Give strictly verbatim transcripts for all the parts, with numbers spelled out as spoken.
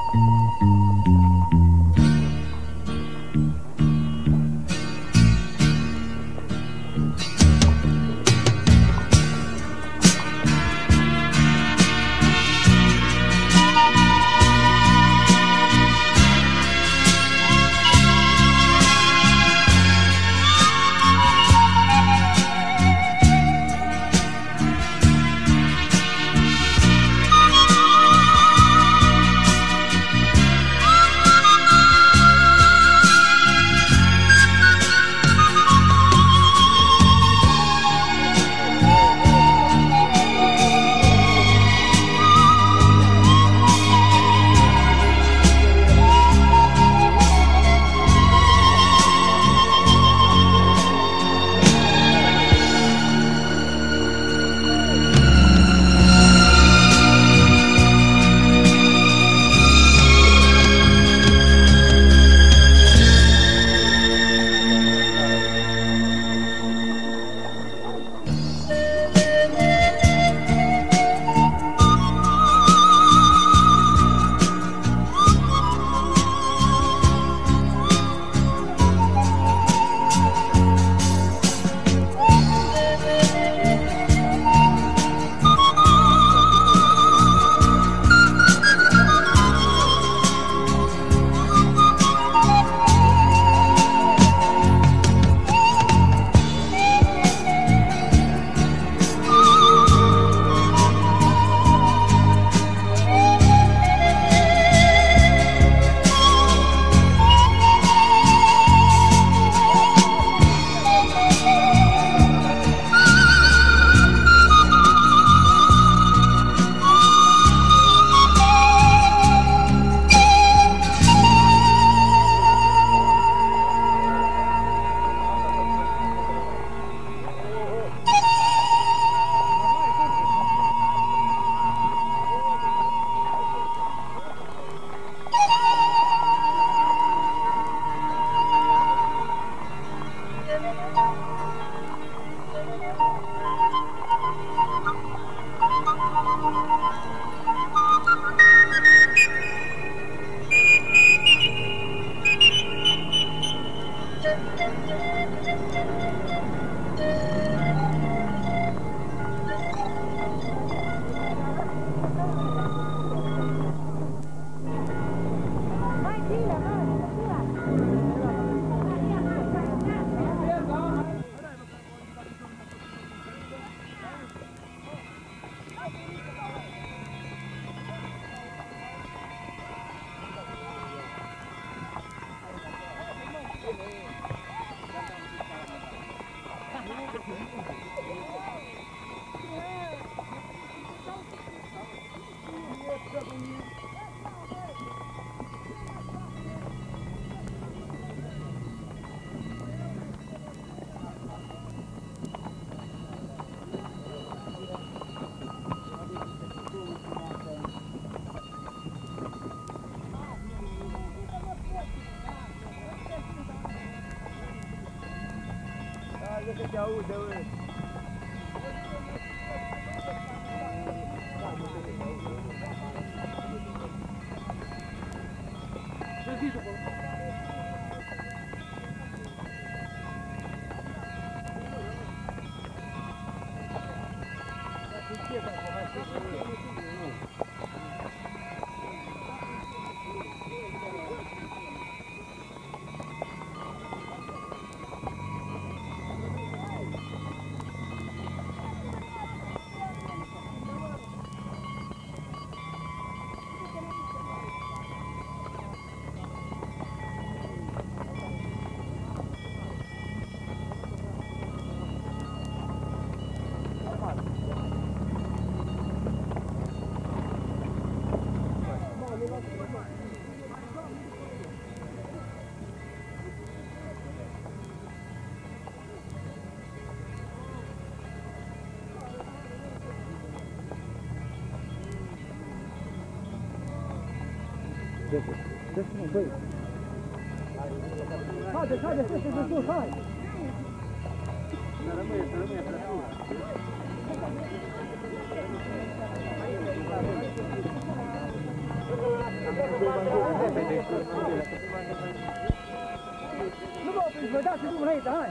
Jauh, jauh. Băi! Haide, haide, să se sus, hai! Să rămâie, să rămâie, să rămâie! Nu vă opriți, vă dați drumul înainte, hai!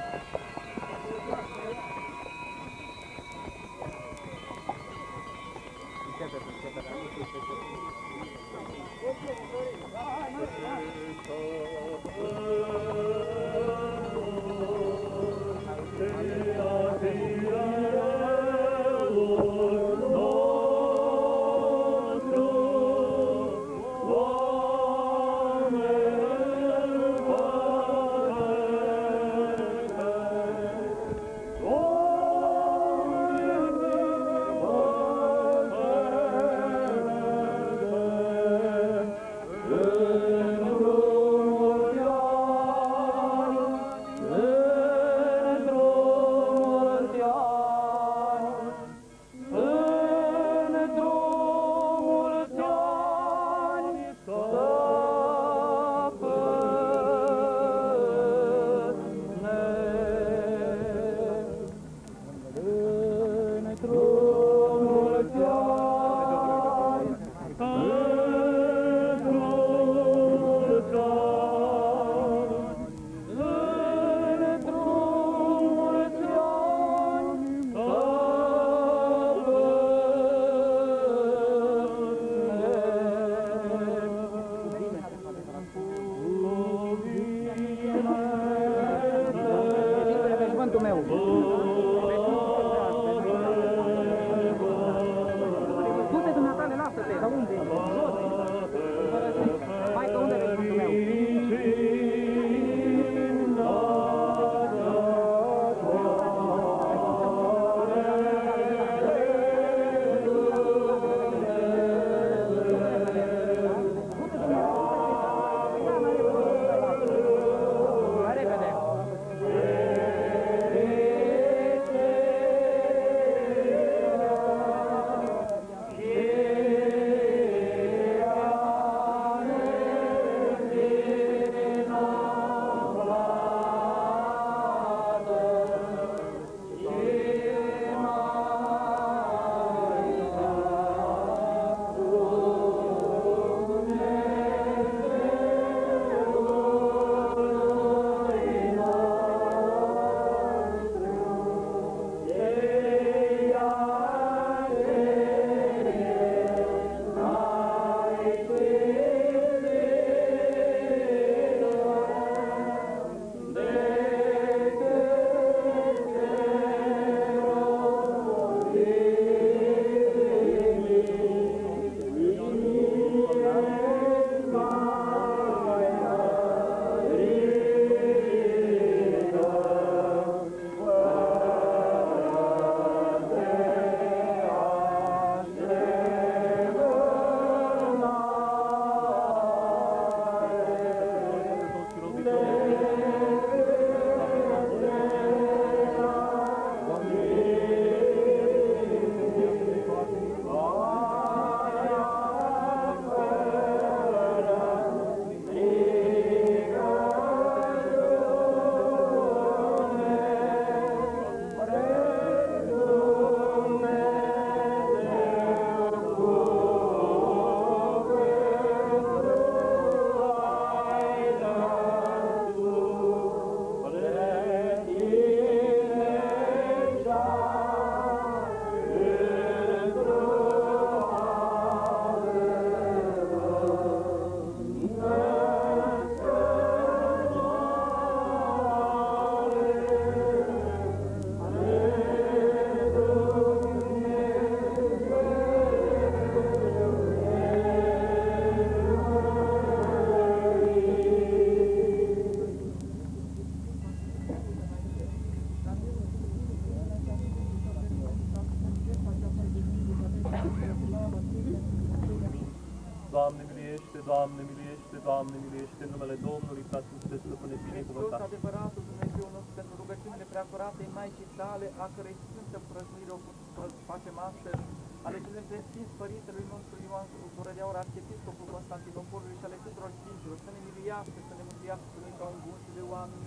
Doamne miliește, Doamne miliește, Doamne miliește, în numele Domnului, ca Sfântul Stăpâne, binecuvântat. Hristos, adevăratul Dumnezeu nostru, pentru rugăciunile preacuratei Maicii sale, a cărei sfântă prăznuire o facem astăzi, ale celor de Sfinți Părintelui nostru Ioan Gură de Aur, Arhiepiscopul Constantinopolului și ale tuturor Sfinților, să ne miluiască, să ne mântuiască pe noi ca un bun și de oameni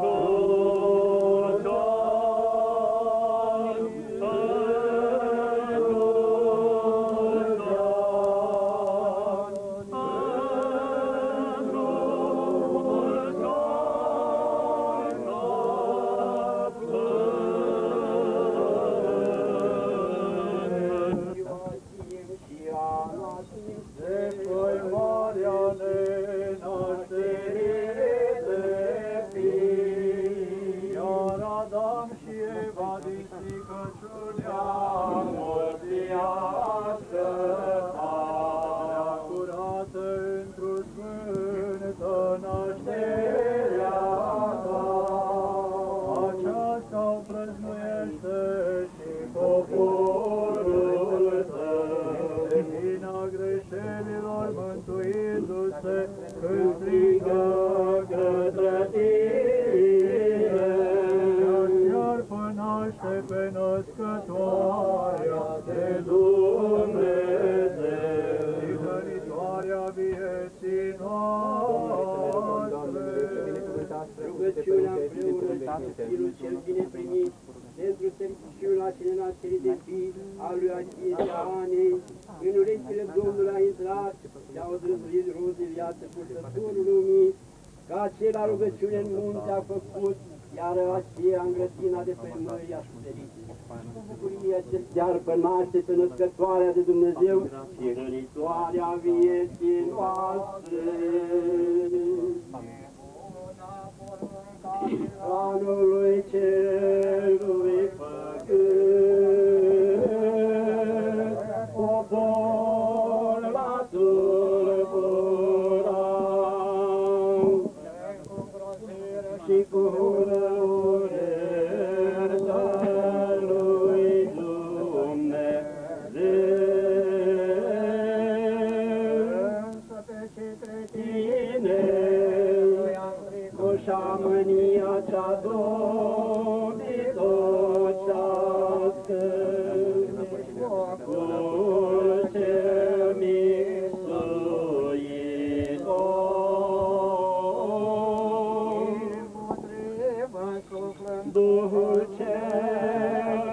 iubitori. Marii, a lui Achie și a Anei, în urechile Domnului a intrat și a odrăzuit roze viață purtătorul lumii, ca acela rugăciune în munte a făcut, iar aceea în grătina de pe mări a suferit. Bucuria ce stearpă naște pe născătoarea de Dumnezeu și hrănitoarea vieții noastre. Anului cerului făcând, popor la tulbura și cu urări lui Dumnezeu. Tine cu șamânia cea domnitocească, cu cel misuitor, Duhul cel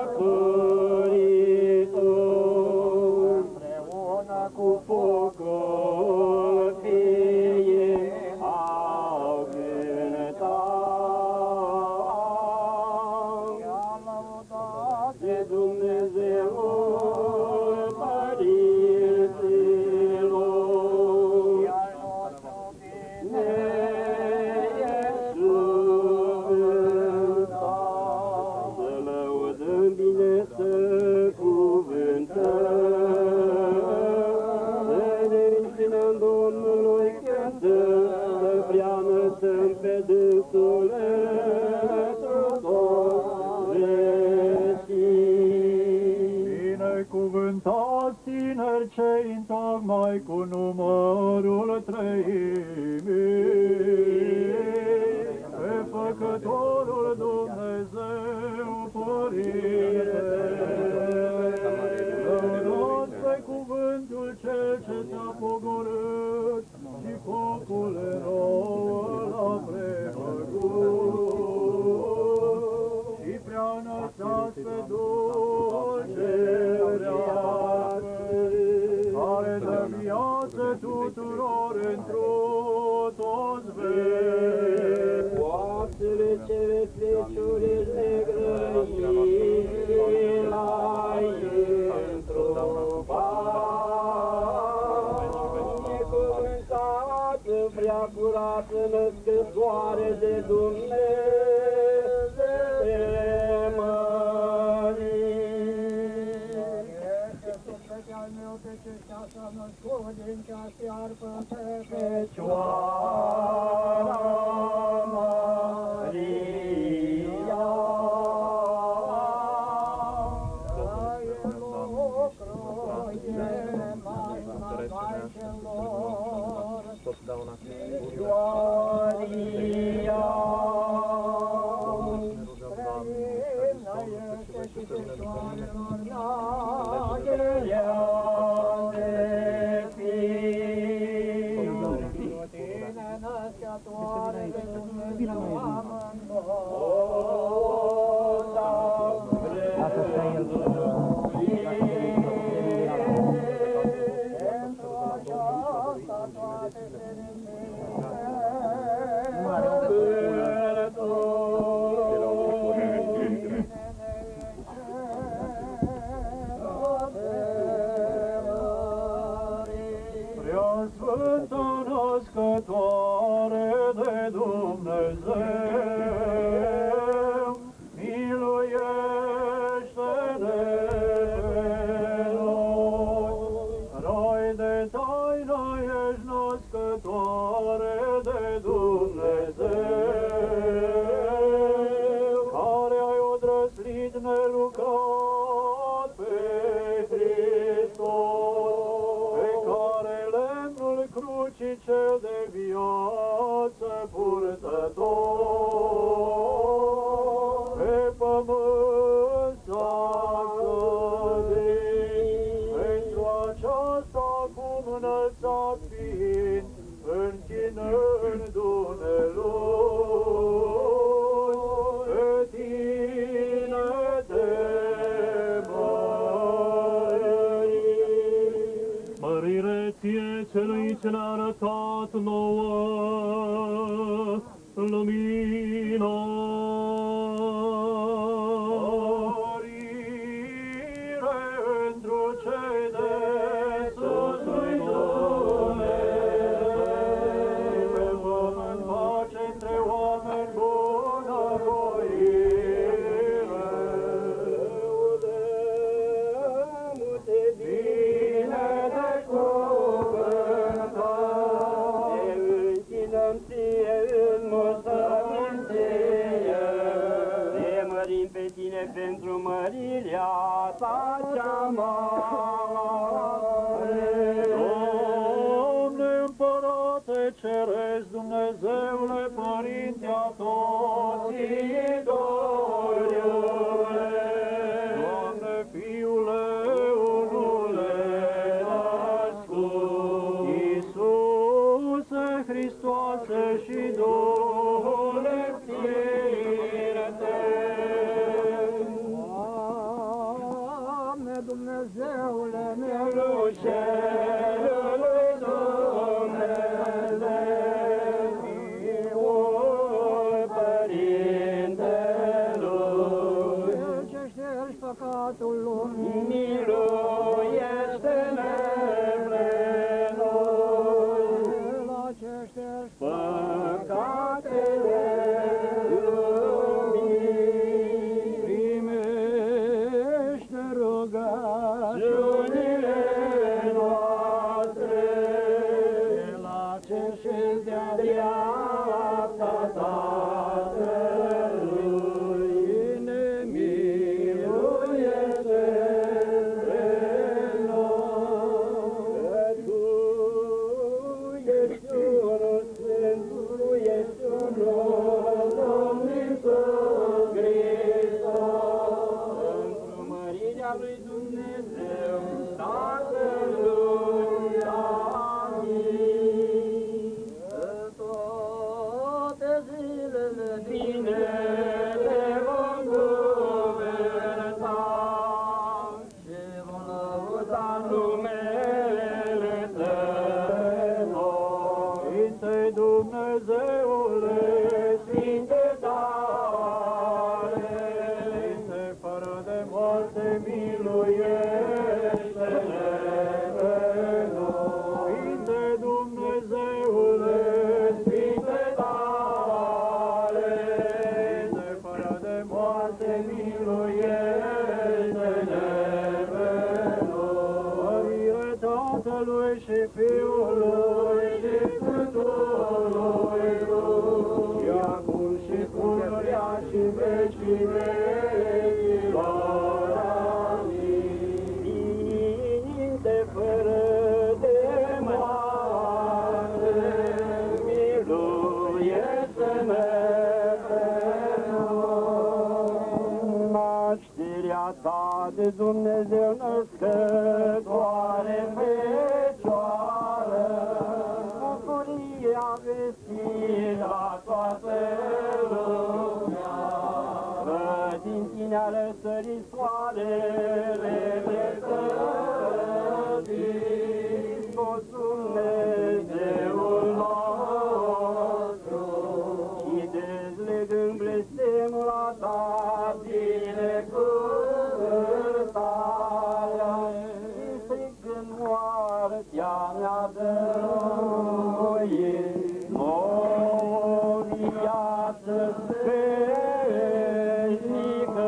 răcoritor, împreună cu focul fiii au cântat de Dumnezeul părinților, ne să lăudăm bine, să cuvântăm, să ne închinăm Domnului cântăm, să prea înălțăm pe dânsul într-o vecii. Binecuvântați tineri cei întocmai cu numărul treimii, pe Făcătorul Dumnezeu Părinte. Lăudați pe cuvântul cel ce ți-a pogorât și focul nouă l-a prefăcut. Și prea înălțați pe Duhul cel viață, care dă viață tuturor într-o toți veci. Oasele cele fleciuri negrăini l-ai întrupat. Necuvântată, prea curată, născătoare de Dumnezeu mărit. Suflete al meu pe ce s-a născut din cea stearpă pe Fecioara Maria, ai lucru e mai mai celor, Gloria. străină este și fecioarelor Nagerea de fii, cu tine născătoare de Dumnezeu amândoi. Lasă să el Pentru aceasta toate Preasfântă născătoare de Dumnezeu, miluiește-ne pe noi. Roi de taină ești născătoare de Dumnezeu, care ai odrăslit nelucrat pe Hristos, pe care lemnul crucii cel de viață purtător, pe pământ s-a căzut. Pentru aceasta acum înălțat fiind, închinându-ne lui, pe tine te mărim. celui ce ne-a arătat nouă lumina. Mărire întru cei de sus lui Dumnezeu, pe pământ pace între oameni bunăvoire. Lăudăm-te bine de cuvântat, te închinăm ție în morțămânție, te mărim pe tine pentru mărirea ta cea mare. Doamne, Împărate Ceresc, Dumnezeule, Părinte a toți idoliule, Doamne, Fiule, unule născut, Iisuse Hristoase și Duhule Sfinte. Doamne, Dumnezeule meu, Mielușelului Dumnezeu, Fiul Părintelui, Cel ce ștergi păcatul lumii, miluiește-ne pe noi, la ce ștergi păcatele lumii, primește rugăciunile noastre, la ce și de-a dreapta Tatălui, ne miluiește pe noi. Că Tu ești unul sfânt, Tu ești unul Domn Iisus Hristos, într-o mărirea lui Dumnezeu, Tatălui, amin. Toate zilele bine te vom cuvânta și vom lăuda numele Tău. Sfinte Dumnezeule, Sfinte tare, Sfinte fără de moarte, miluiește-ne pe noi. Sfinte Dumnezeule, Sfinte tare, Sfinte fără de moarte, miluiește-ne pe noi. Mărire Tatălui și Fiului și Sfântului Duh, și acum și pururea și în vecii vecilor. Amin. Sfinte fără de moarte, miluiește-ne pe noi. Nașterea ta de Dumnezeu născătoare Fecioară, bucuria vestită la toată lumea, că din tine a răsărit soarele dreptății, toți Dumnezeul nostru, și dezlegând blestemul a ta binecuvântarea, și strigând moartea ne-a dăruit, nouă viață veșnică.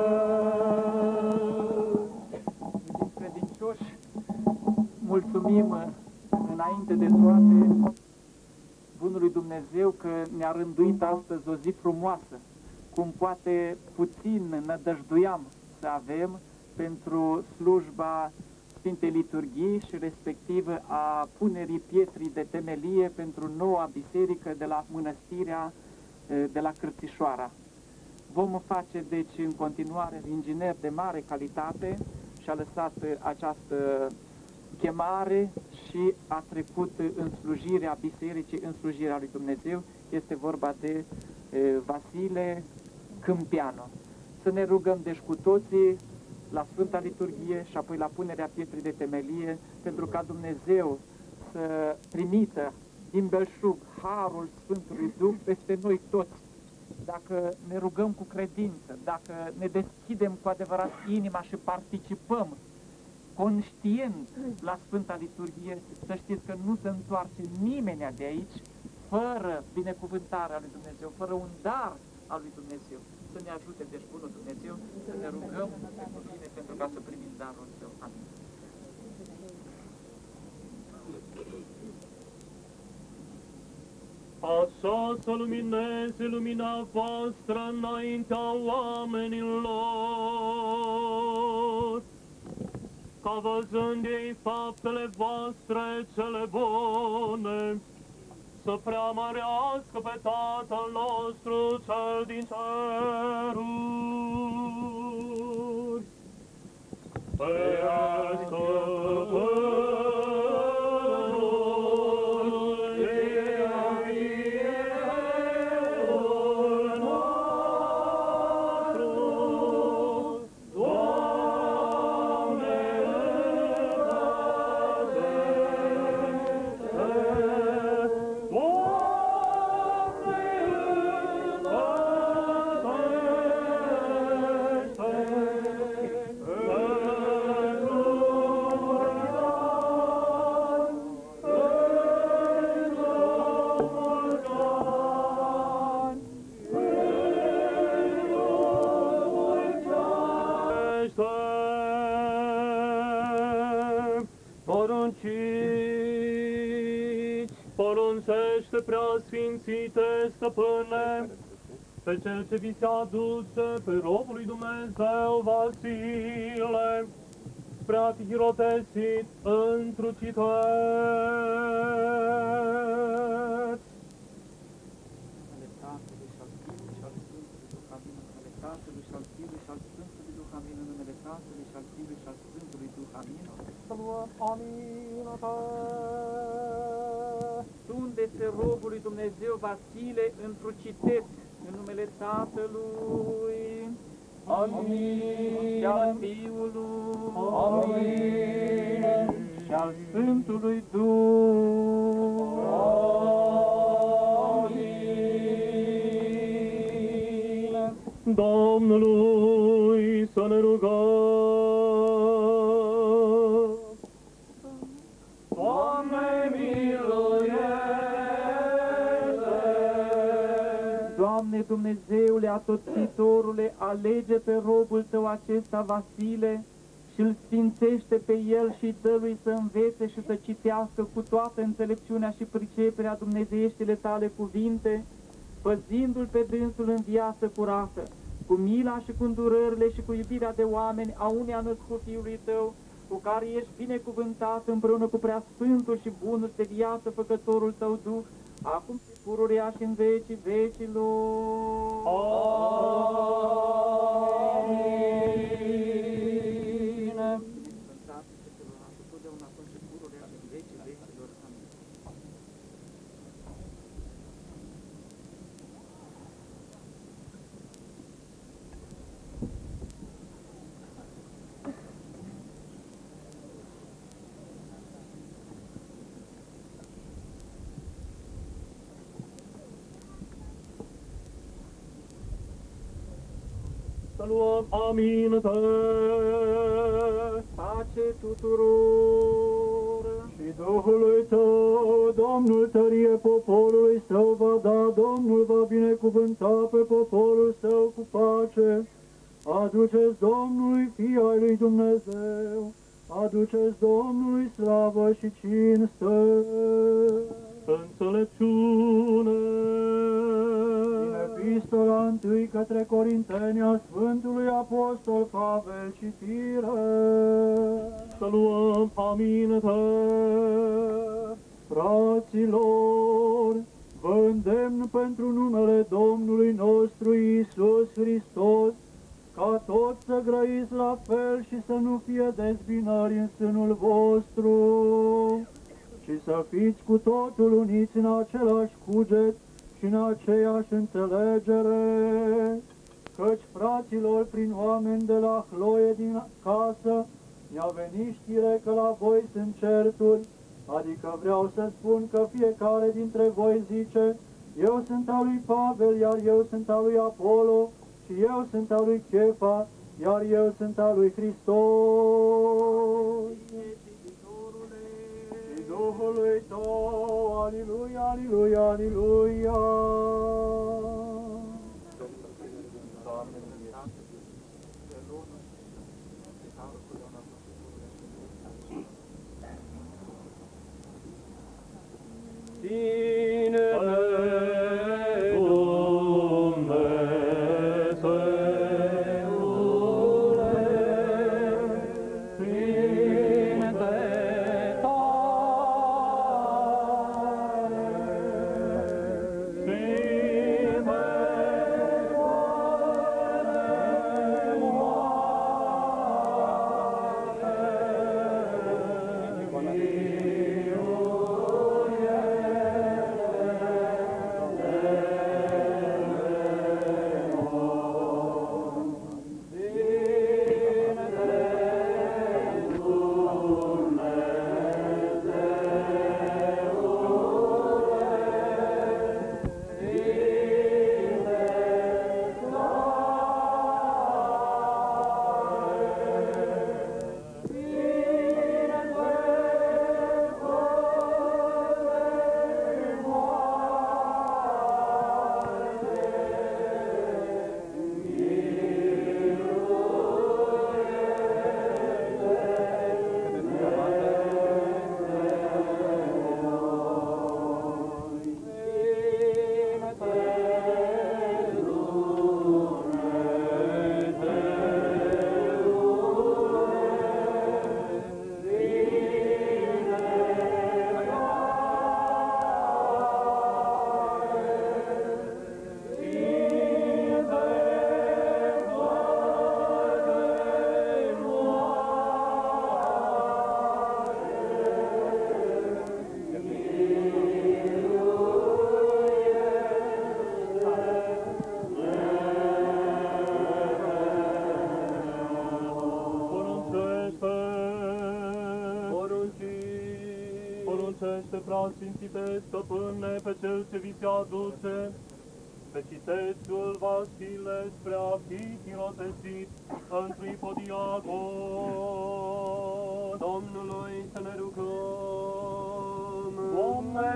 Iubiți credincioși, mulțumim înainte de toate Bunului Dumnezeu că ne-a rânduit astăzi o zi frumoasă, cum poate puțin nădăjduiam să avem pentru slujba Sfintei Liturghii și respectiv a punerii pietrii de temelie pentru noua biserică de la mănăstirea de la Cârțișoara. Vom face deci în continuare inginer de mare calitate și a lăsat această chemare și a trecut în slujirea bisericii, în slujirea lui Dumnezeu. Este vorba de e, Vasile Câmpianu. Să ne rugăm deci cu toții la Sfânta Liturghie și apoi la punerea pietrii de temelie, pentru ca Dumnezeu să trimită din belșug harul Sfântului Duh peste noi toți. Dacă ne rugăm cu credință, dacă ne deschidem cu adevărat inima și participăm conștient la Sfânta Liturghie, să știți că nu se întoarce nimeni de aici fără binecuvântarea lui Dumnezeu, fără un dar al lui Dumnezeu. Să ne ajute, deci, bunul Dumnezeu, să ne rugăm pentru bine, pentru ca să primim darul Său. Amin. Așa să lumineze lumina voastră înaintea oamenilor, ca văzând ei faptele voastre cele bune, să preamărească pe Tatăl nostru cel din ceruri. Pe poruncește, preasfințite stăpâne, pe cel ce vi se aduce pe robul lui Dumnezeu Vasile, spre a fi hirotesit întru cități. Ale Tatălui și al Fiului și al Sfântului Duh, amin. Ale Tatălui și al Fiului și al Sfântului Duh, amin. În numele Tatălui și al Fiului și al Sfântului Duh, amin. Să luăm amină-te. Tunde-se robul lui Dumnezeu Vasile într-o citet, în numele Tatălui, Amin. și al Fiului, Amin. și al Sfântului Duh. Amin. Domnului să ne rugăm. Doamne, miluiește! Doamne Dumnezeule atotțitorule, alege pe robul Tău acesta Vasile și îl sfințește pe el și dă-lui să învețe și să citească cu toată înțelepciunea și priceperea dumnezeieștile Tale cuvinte, păzindu-l pe dânsul în viață curată, cu mila și cu îndurările și cu iubirea de oameni a unei a născut Fiului Tău, cu care ești binecuvântat împreună cu preasfântul și bunul de viață făcătorul Tău Duh, acum și pururea și în vecii vecilor. Amin. Sfântat și celălalt, totdeauna acum și pururea și în vecii vecilor. Amin. Să luăm amină-te. Pace tuturor! Și Duhului Tău, Domnul tărie poporului Său va da, Domnul va binecuvânta pe poporul Său cu pace. Aduceți Domnului fii ai lui Dumnezeu, aduceți Domnului slavă și cinste. Înțelepciune. Din epistola întâi către Corinteni a Sfântului Apostol Pavel citire. Să luăm amină-te. Fraților, vă îndemn pentru numele Domnului nostru Iisus Hristos, ca toți să grăiți la fel și să nu fie dezbinări în sânul vostru, și să fiți cu totul uniți în același cuget și în aceeași înțelegere, căci, fraților, prin oameni de la Hloie din casă, mi-a venit știre că la voi sunt certuri, Adică vreau să spun că fiecare dintre voi zice, eu sunt al lui Pavel, iar eu sunt al lui Apollo, și eu sunt al lui Chefa, iar eu sunt al lui Hristos. Și Duhului Tău, aliluia, aliluia, aliluia. Sfințite Stăpâne, pe cel ce vi se aduce, pe citețul Vasile spre a fi hirotesit într-un ipodiagon. Domnului să ne rugăm. Doamne,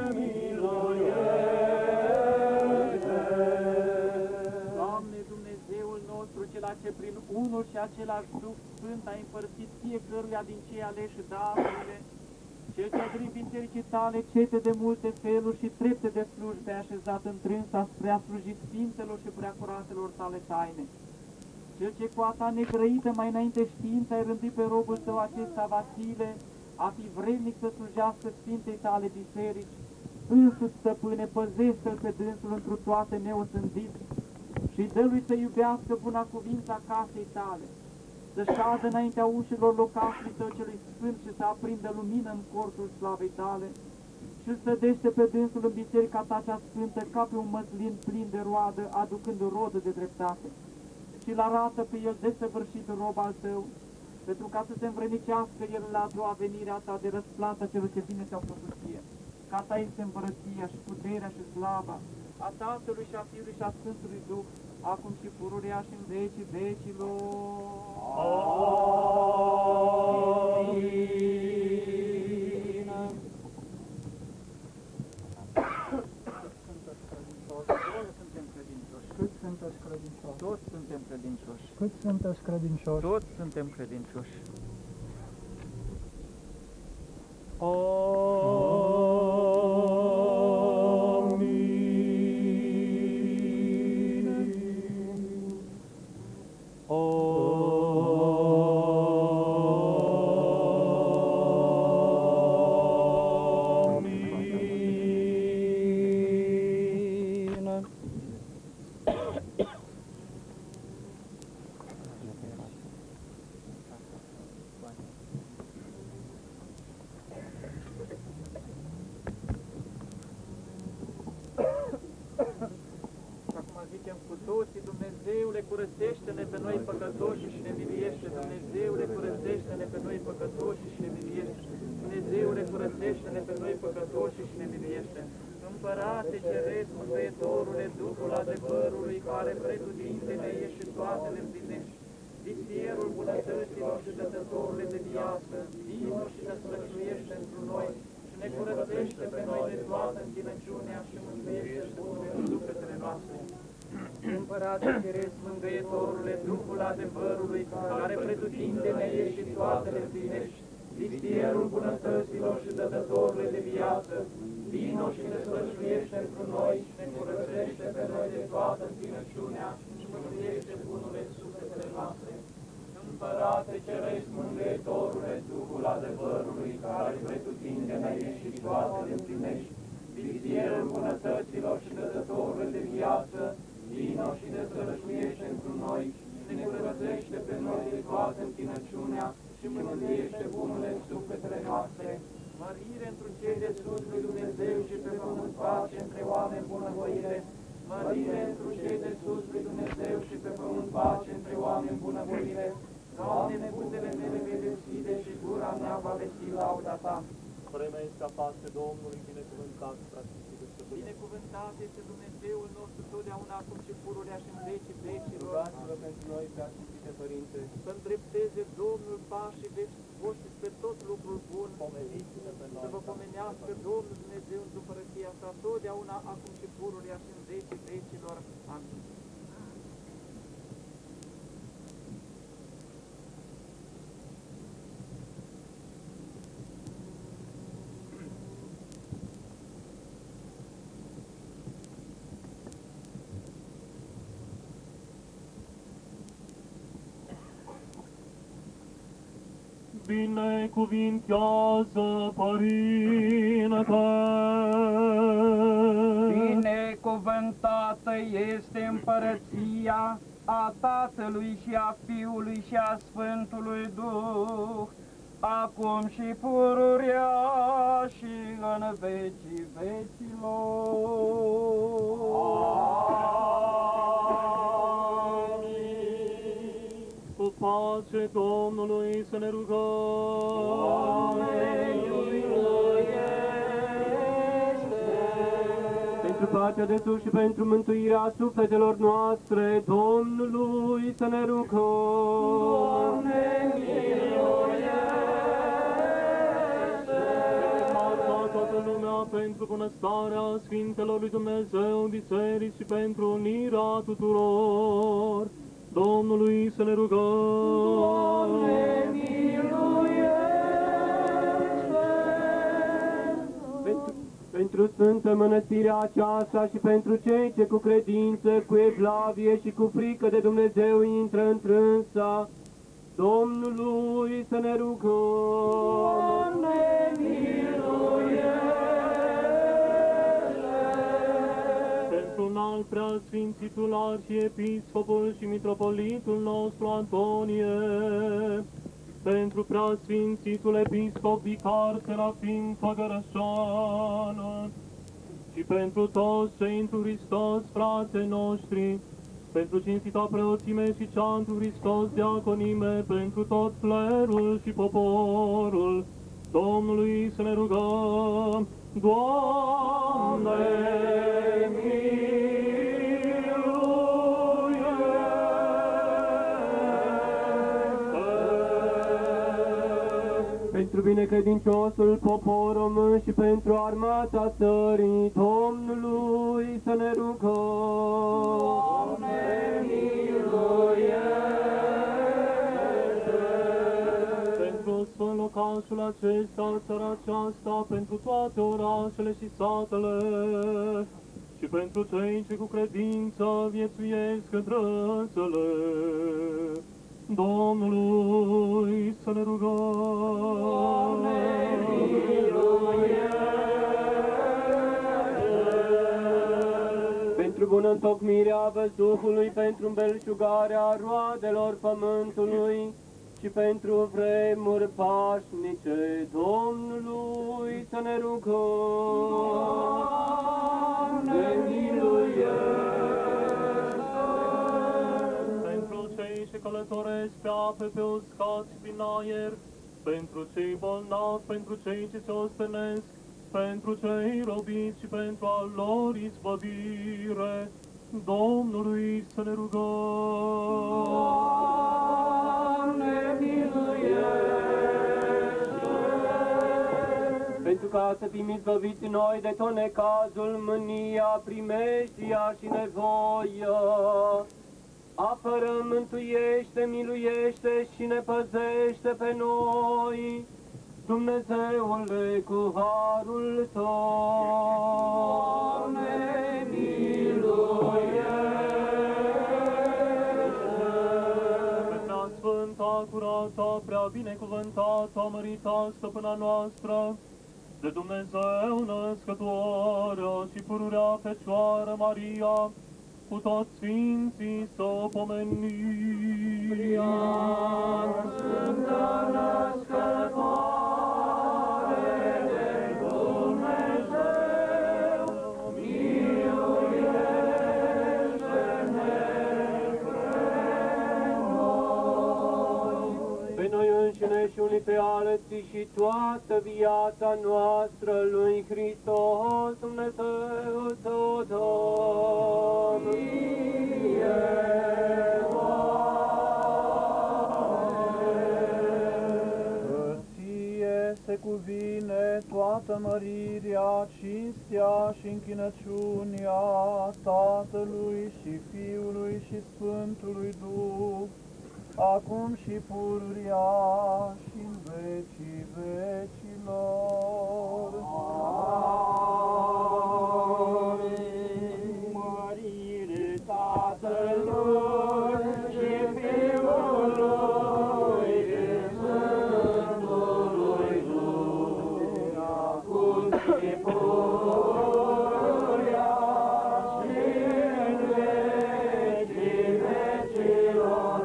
miluiește! Doamne, Dumnezeul nostru, cel ce prin unul și același Duh Sfânt a împărțit fiecăruia din cei aleși darurile, cel ce-a din bisericii tale cete de multe feluri și trepte de slujbe așezat întrânsa spre a sluji sfințelor și preacuratelor tale taine. Cel ce cu a ta negrăită mai înainte știință ai rândit pe robul tău acesta Vasile, a fi vrednic să slujească sfintei tale biserici, însuți, Stăpâne, păzește-l pe dânsul întru toate neosândit și dă-lui să iubească buna cuvința casei tale, să șadă înaintea ușilor locasului tău celui sfânt și să aprindă lumină în cortul slavei tale și îl sădește pe dânsul în biserica ta cea sfântă ca pe un măslin plin de roadă, aducând rodă de dreptate. Și îl arată pe el desăvârșit rob al tău, pentru ca să se învrednicească el la a doua venire a ta de răsplata celor ce bine ți-au făcut ție. Ca ta este împărăția și puterea și slava a Tatălui și a Fiului și a Sfântului Duh, acum și pururea și în vecii vecilor. Amin. Cât sunteți credincioși? Toți suntem credincioși. Cât sunteți credincioși? Toți suntem credincioși. Dumnezeule, curățește-ne pe noi păcătoși și ne miliește. Dumnezeule, curățește-ne pe noi păcătoși și ne miliește. Dumnezeule, curățește miluiește-ne pe noi păcătoși și ne miluiește. Împărate Ceresc, Mântuitorule, Duhul adevărului, care pretutindene ești și toate le împlinești, Visierul bunătăților și dătătorule de viață, vino și ne slășuiește întru noi și ne curățește pe noi de toată întinăciunea și mântuiește bunurile în sufletele noastre. Împărate Ceresc, Mângâietorule, Duhul adevărului, care pretutindene ești și toate le împlinești, Visierul bunătăților și dătătorule de viață, vino și ne slășuiește întru noi și ne curățește pe noi de toată întinăciunea și mântuiește bunurile în sufletele noastre. Împărate Ceresc, Mângâietorule, Duhul adevărului, care pretutindene ești și toate le împlinești, Visierul bunătăților și dătătorule de viață, vino și ne slășuiește întru noi și ne curățește pe noi de toată întinăciunea și mântuiește bunurile în sufletele noastre. Mărire într-un cei de sus lui Dumnezeu și pe pământ pace între oameni bunăvoire. Mărire într-un cei de sus lui Dumnezeu și pe pământ pace între oameni bunăvoire. Doamne, buzele mele vei deschide și gura mea va vesti lauda Ta. Vremea este apace Domnului, binecuvântat, frate-și de stăpâni. Binecuvântat este Dumnezeul nostru totdeauna, acum și pururea și în vecii vecilor. Rugați-vă pentru noi, preasfințite Părinte, Să îndrepteze Domnul pașii vești voștri spre tot lucrul bun. Pomeniți-ne pe noi. Să vă pomenească Domnul Dumnezeu în împărăția sa, totdeauna, acum și pururea și în vecii vecilor. Amin. Binecuvintează, Părinte! Binecuvântată este împărăția a Tatălui și a Fiului și a Sfântului Duh, acum și pururea și în vecii vecilor. Cu pace Domnului să ne rugăm. Doamne, miluiește! pentru pacea de sus și pentru mântuirea sufletelor noastre, Domnului să ne rugăm. Doamne, miluiește! Toată lumea pentru bunăstarea Sfintelor lui Dumnezeu, biserici și pentru unirea tuturor, Domnului să ne rugăm. Doamne, miluiește! Pentru, pentru Sfântă Mănăstirea aceasta și pentru cei ce cu credință, cu evlavie și cu frică de Dumnezeu intră întrânsa, Domnului să ne rugăm. Doamne, miluiește! Pentru un alt preasfințitul arhiepiscopul și mitropolitul nostru Antonie, pentru preasfințitul episcop vicar Serafim Făgărășan și pentru toți cei întru Hristos, frații noștri, pentru cinstita preoțime și cea întru Hristos diaconime, pentru tot clerul și poporul, Domnului să ne rugăm. Doamne, Pentru binecredinciosul popor român și pentru armata țării, Domnului să ne rugăm. Doamne, miluiește! pentru sfânt locașul acesta, țara aceasta, pentru toate orașele și satele, și pentru cei ce cu credință viețuiesc drăsele, Domnului să ne rugăm. Doamne, miluiește! Pentru bună întocmirea văzduhului, pentru îmbelșugarea roadelor pământului și pentru vremuri pașnice, Domnului să ne rugăm. Doamne, miluiește! Pentru cei ce călătoresc pe ape, pe uscat și prin aer, pentru cei bolnavi, pentru cei ce se ostenesc, pentru cei robiți și pentru a lor izbăvire, Domnului să ne rugăm. Doamne, miluiește! Pentru ca să fim izbăviți noi de tot necazul, mânia, primejdia și nevoia, apără, mântuiește, miluiește și ne păzește pe noi, Dumnezeule, cu harul Tău. Doamne, miluiește! Pe prea sfânta, curată, prea binecuvântată, mărita stăpâna noastră, de Dumnezeu născătoarea și pururea Fecioară Maria, cu toți sfinții să o pomenim. Prea Sfântă Născătoare de Dumnezeu, miluiește-ne pre noi. Pe noi înșine și unii pe alții și toată viața noastră lui Hristos, Dumnezeu să o dăm. Ție se cuvine toată mărirea, cinstea și închinăciunea Tatălui și Fiului și Sfântului Duh, acum și pururia și în vecii vecilor. Amin. Mărire Tatălui și Fiului și Sfântului Duh, acum și pururia și în vecii vecilor.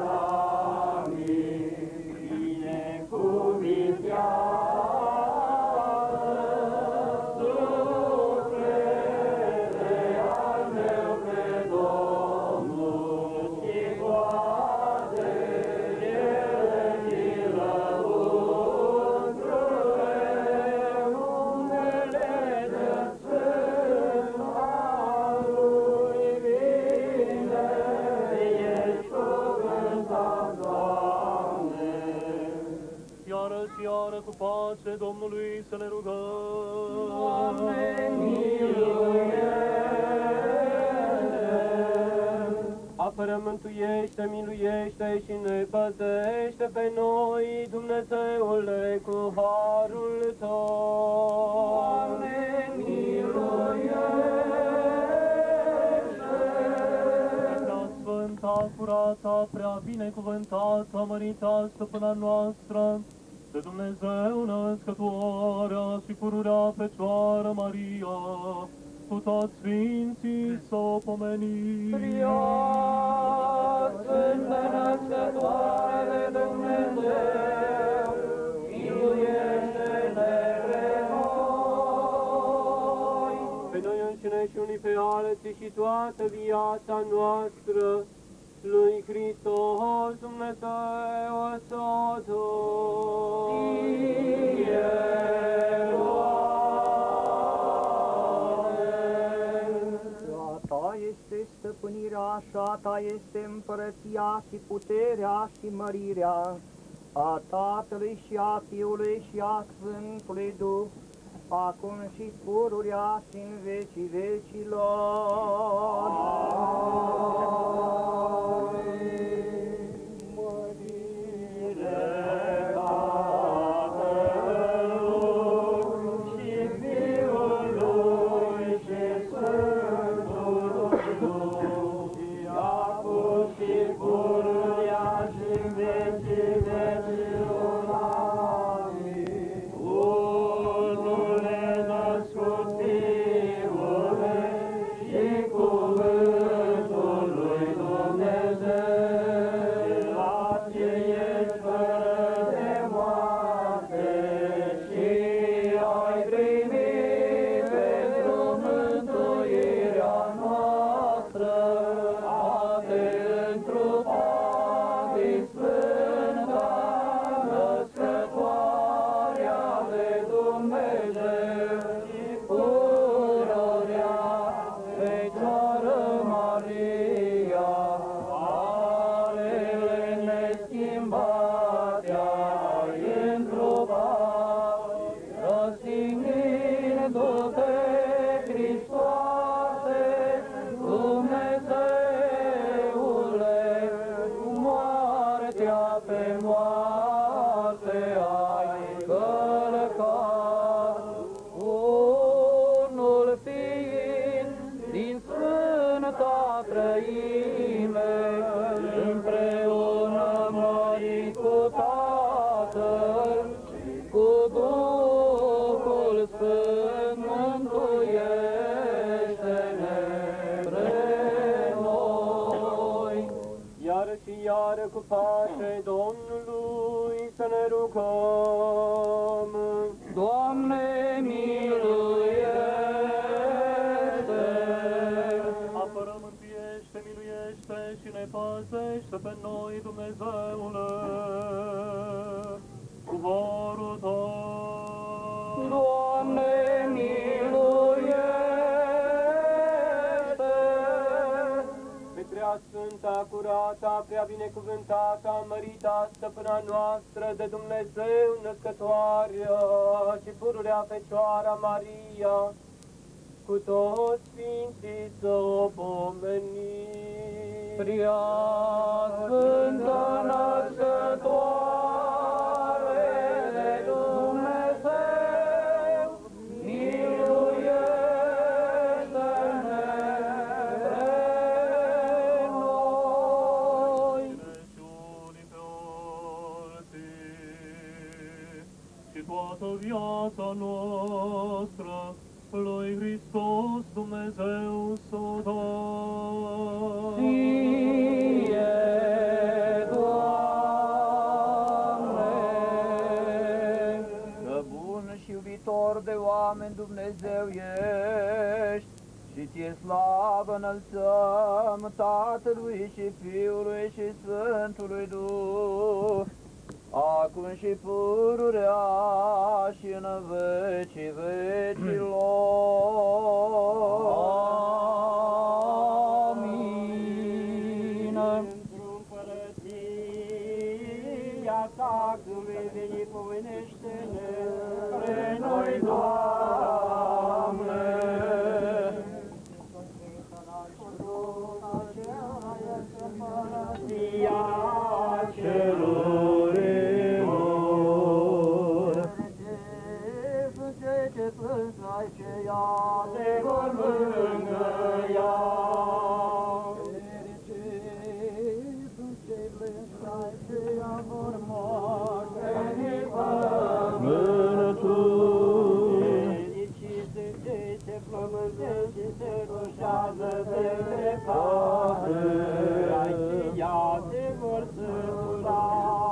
Cu pace Domnului să ne rugăm. Doamne, miluiește! Apără, mântuiește, miluiește și ne păzește pe noi, Dumnezeule, cu harul Tău. Doamne, miluiește! Prea sfânta, curată, prea binecuvântată, mărita stăpâna noastră, de Dumnezeu născătoarea și pururea Fecioară Maria, cu toți sfinții să o pomenim. Prea Sfântă Născătoare de Dumnezeu, miluiește-ne pe noi. Pe noi înșine și unii pe alții și toată viața noastră, lui Hristos Dumnezeu să o dăm. A Ta este stăpânirea, și a Ta este împărăția și puterea și mărirea, a Tatălui și a Fiului și a Sfântului Duh, acum și pururea și în vecii vecilor. Cuvântul lui Dumnezeu. curata, prea binecuvântata, mărita, stăpâna noastră de Dumnezeu născătoarea și pururea Fecioara Maria, cu toți sfinții să o pomenim. Prea Sfântă Născătoare de Dumnezeu, miluiește-ne pre noi. Rugăciuni pe alții și toată viața noastră lui Hristos Dumnezeu să o dăm. Ție, Doamne, că bun și iubitor de oameni Dumnezeu ești, și ție slavă înălțăm Tatălui și Fiului și Sfântului Duh, acum și pururea și în vecii vecilor. Amin. Într-o împărăția ta, când vei veni, pomenește-ne pre noi, Doamne. Împărăția cerurilor, sunt cei ce plâng ai ceea te vor mângâia. Fericiți sunt cei plângi ai ceea vor moșteni pământul. Fericiți sunt cei ce flământesc și se rușează de dreptate, ai ceea te vor sătura.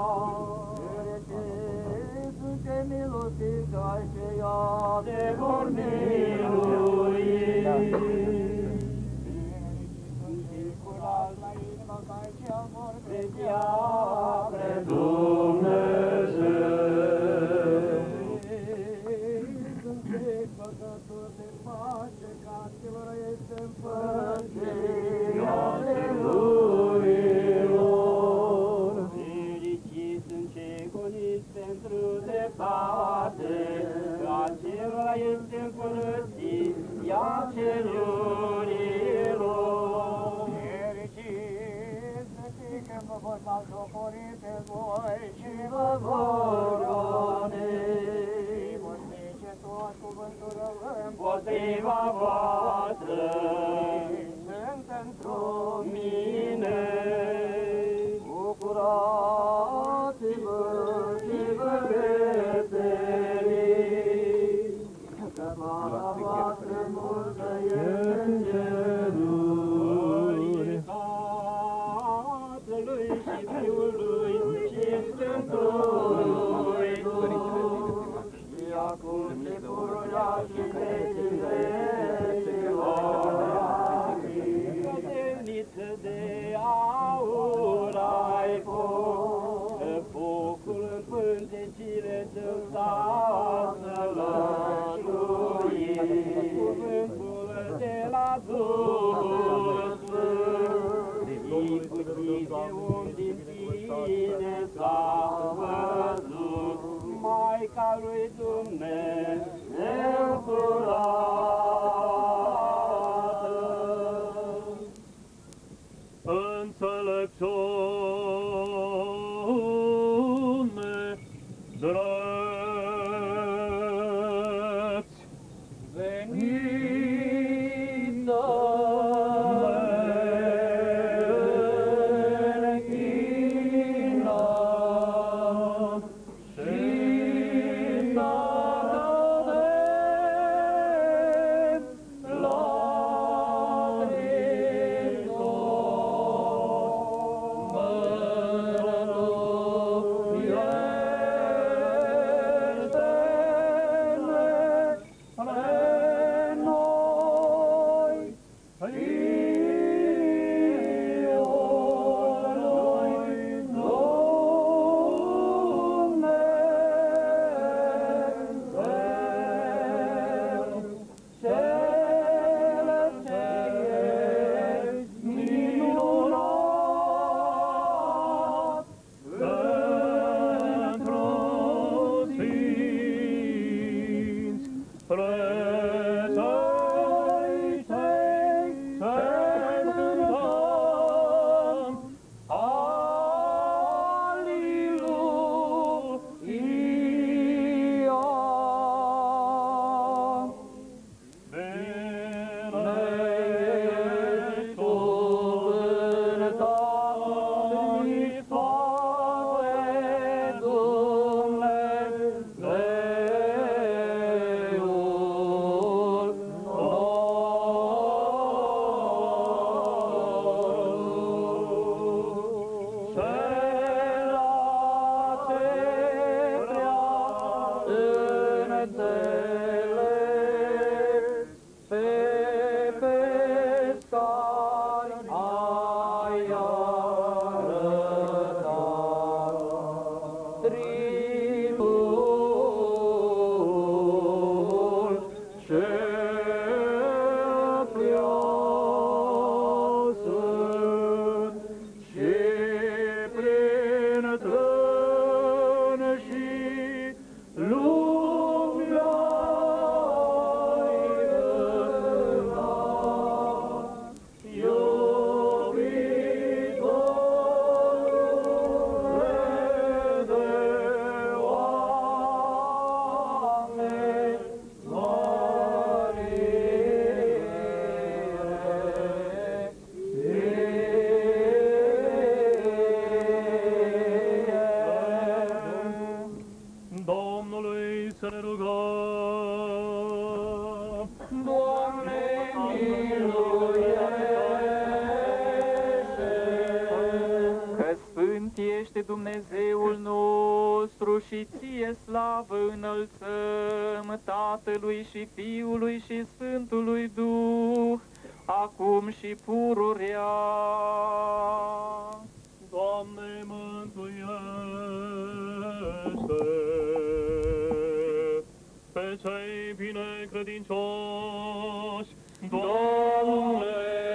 Fericiți sunt cei milostivi ai ceea te vor milui. Credea pre Dumnezeu. Sunt cei păcători de pace, ca celor este în pace, Aleluia. Fericiți sunt cei goniți pentru dreptate, ca celor este împărăția cerurilor. Fericiți sunt cei că vă vor batjocori pe voi și vă vor goni. Vor zice tot cuvântul rău împotriva voastră. Sunt într-o mine. Bucurați-vă și vă veseliți, că slava voastră multă este în ceruri. Tatălui și Fiului și Sfântului Duh, și acum și pururea și vecii vecilor. Că temniță de aur ai foc, că focul în pântecile tău s-a sălășluit. Cuvântul de la Duhul Sfânt, iputit de om din tine s-a văzut, Maica lui Dumnezeu curată. Înțelepciune drept, Veniți să ne închinăm și să înțeles, pe pescari ai arătat. Triul ce pleasă și prin tână și lumea ai înălțat, iubitorule de oameni, Domnului să ne rugăm. Doamne, miluiește! Că sfânt ești Dumnezeul nostru și ție slavă înălțăm Tatălui și Fiului și Sfântului Duh, acum și pururea. Doamne, mântuiește pe cei binecredincioși. Doamne,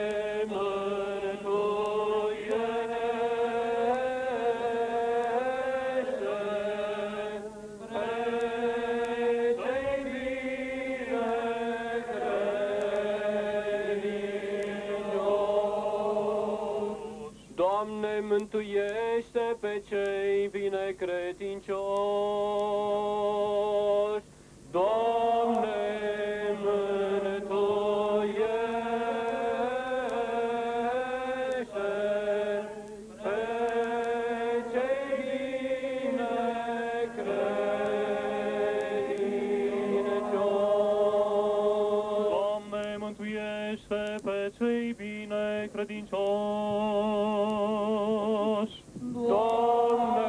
mântuiește pe cei binecredincioși. Doamne, mântuiește pe cei binecredincioși. Doamne, mântuiește pe cei binecredincioși. Doamne, mântuiește pe cei binecredincioși. Doamne,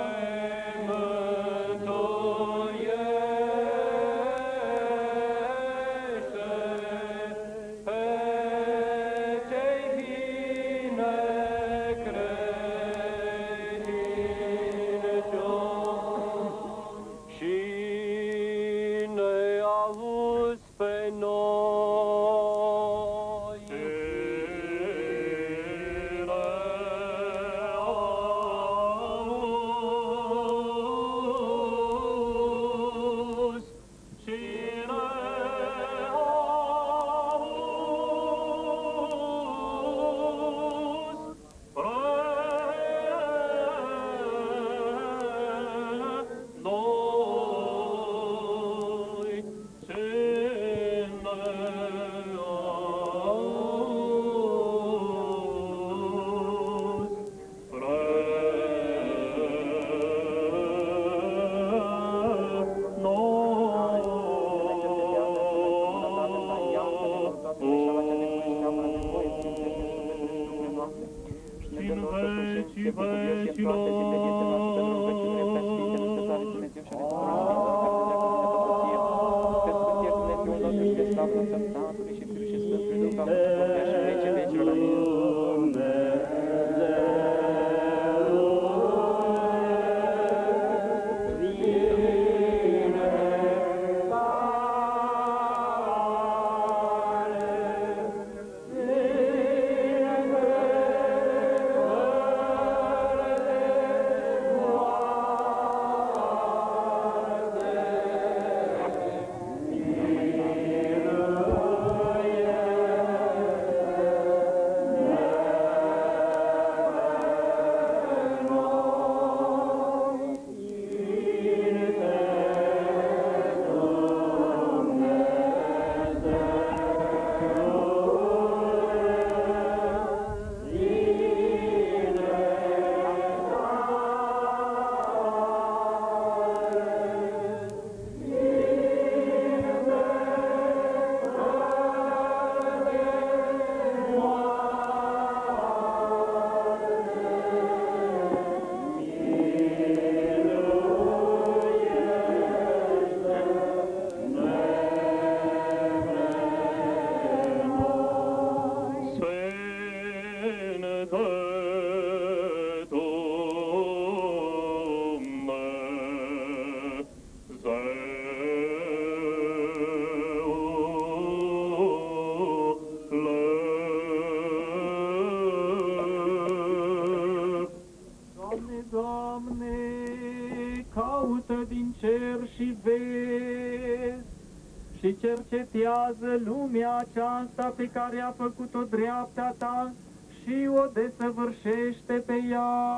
și cercetează lumea aceasta pe care a făcut-o dreapta ta și o desăvârșește pe ea.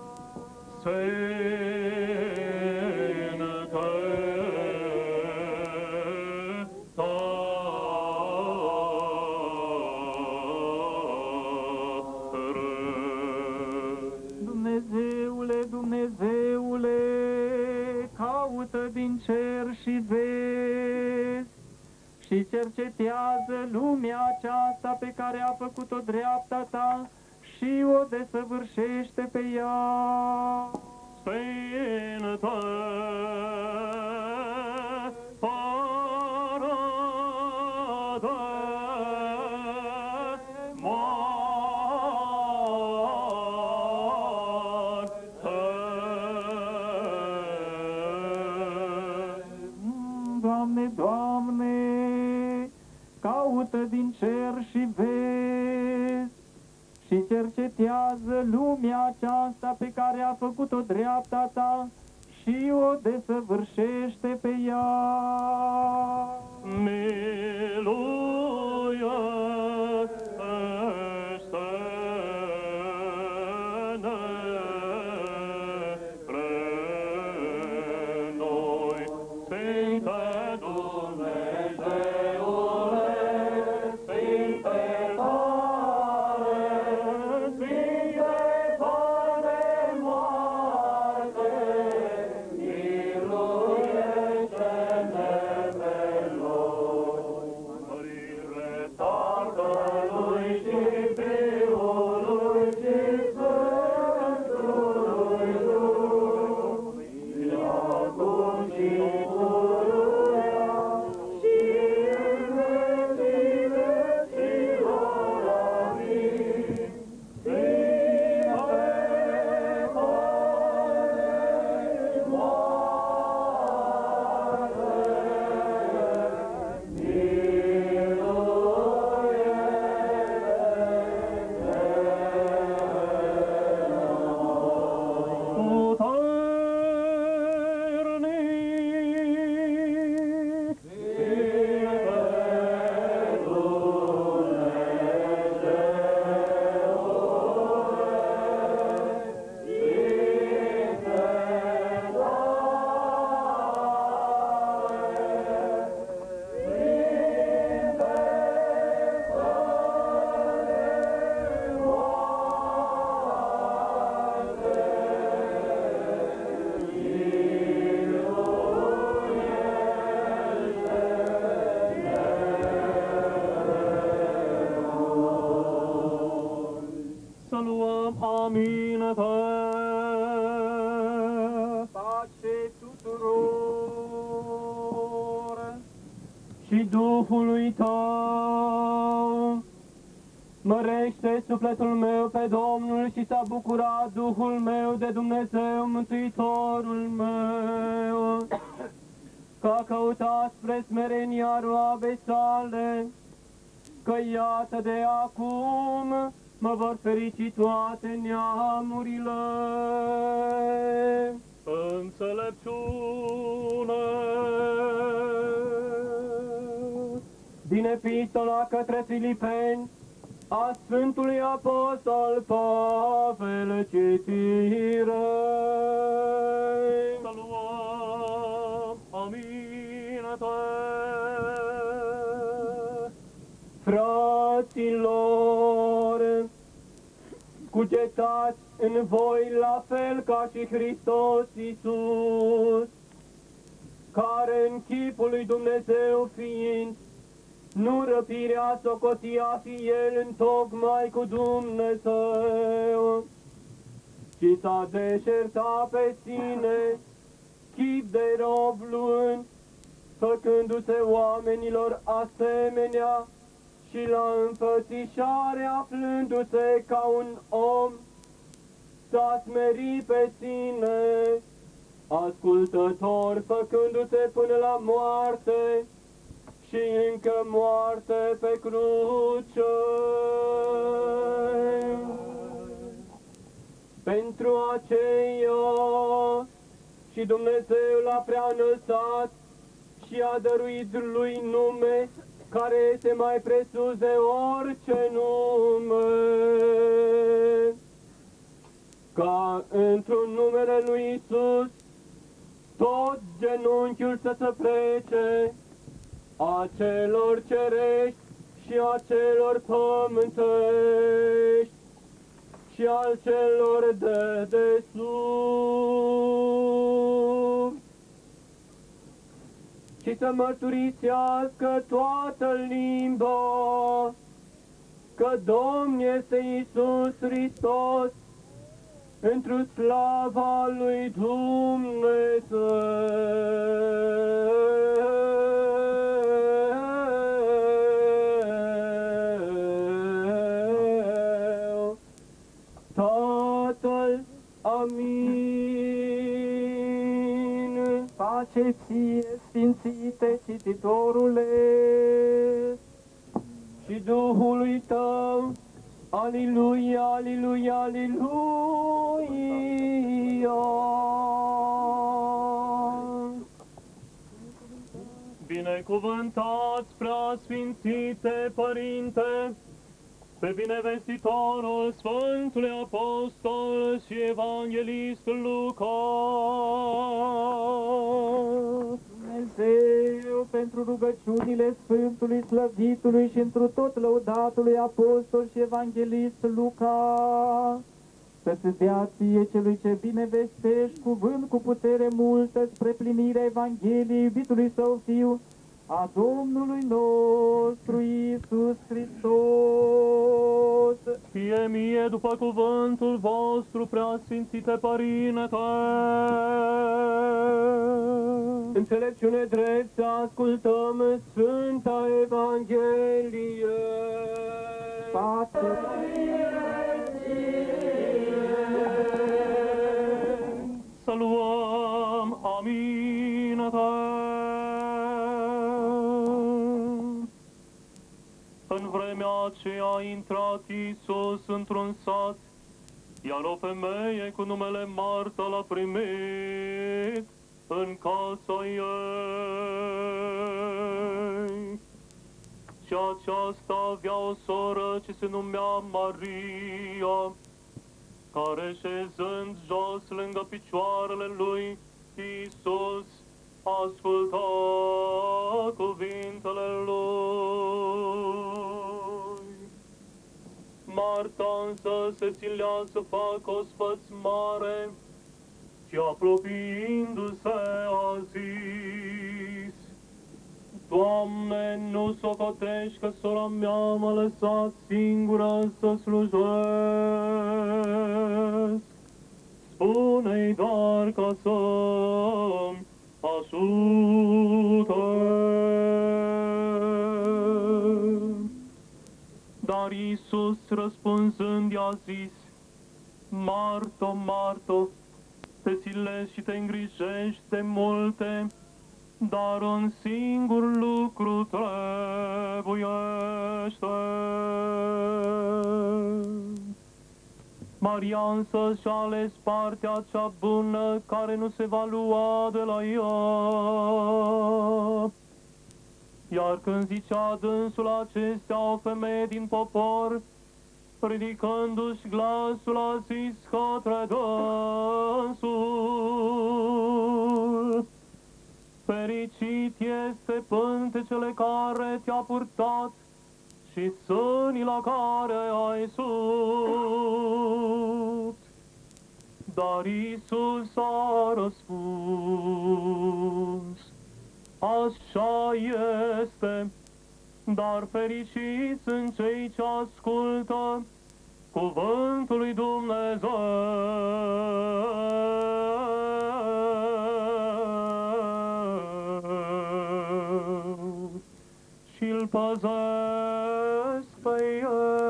Dumnezeule, Dumnezeule, caută din cer și vezi și cercetează lumea aceasta pe care a făcut-o dreapta ta și o desăvârșește pe ea. Sfântă, Parada, Doamne, Doamne, caută din cer și vezi și cercetează lumea aceasta pe care a făcut-o dreapta ta și o desăvârșește pe ea. Pace tuturor și Duhului tău. Mărește sufletul meu pe Domnul și s-a bucurat Duhul meu de Dumnezeu Mântuitorul meu, că a căutat spre smerenia roabei sale, că iată de acum mă vor ferici toate neamurile. Înțelepciune. Din epistola către Filipeni a Sfântului Apostol Pavel, citire. Să luăm aminte. Fraților, cucetați în voi la fel ca și Hristos Iisus, care în chipul lui Dumnezeu fiind, nu răpirea socotia fi El întocmai cu Dumnezeu, ci s-a deșertat pe sine, chip de rob luând, făcându-se oamenilor asemenea, și la înfățișare aflându-se ca un om, s-a smerit pe sine, ascultător făcându-se până la moarte și încă moarte pe cruce. Pentru aceea și Dumnezeu l-a prea înălțat și a dăruit lui nume care este mai presus de orice nume, ca într-un numele lui Isus tot genunchiul să se plece, a celor cerești și a celor pământești și al celor de desubt, și să mărturisească toată limba că Domn este Iisus Hristos, într-o slava lui Dumnezeu Tatăl. Amin. Pace ție, sfințite cititorule, Și Duhului tău. Aliluia, aliluia, aliluia. Binecuvântați, preasfințite Părinte, pe binevestitorul Sfântului Apostol și Evanghelist Luca. Dumnezeu, pentru rugăciunile Sfântului, Slăvitului și întru tot lăudatului Apostol și Evanghelist Luca, să-ți dea ție celui ce binevestești cuvânt cu putere multă spre plinirea Evangheliei iubitului Său Fiu, a Domnului nostru Iisus Hristos. Fie mie după cuvântul vostru, preasfințite Părinte. Înțelepciune drept să ascultăm Sfânta Evanghelie. Pace Să luăm aminte. În vremea aceea a intrat Iisus într-un sat, iar o femeie cu numele Marta l-a primit în casa ei. Și aceasta avea o soră ce se numea Maria, care șezând jos lângă picioarele lui Iisus, asculta cuvintele lui. Marta însă se silea să facă o spățmare și apropiindu-se a zis: Doamne, nu socotești că sora mea m-a lăsat singură să slujesc. Spune-i doar ca să-mi ajute. Dar Iisus răspunzând i-a zis: Marto, Marto, te silești și te îngrijești de multe, dar un singur lucru trebuiește. Maria însă și-a ales partea cea bună, care nu se va lua de la ea. Iar când zicea dânsul acestea, o femeie din popor, ridicându-și glasul, a zis către dânsul: Fericit este pântecele care te-a purtat și sânii la care ai subt. Dar Iisus a răspuns: Așa este, dar fericiți sunt cei ce ascultă cuvântul lui Dumnezeu și îl păzesc pe el.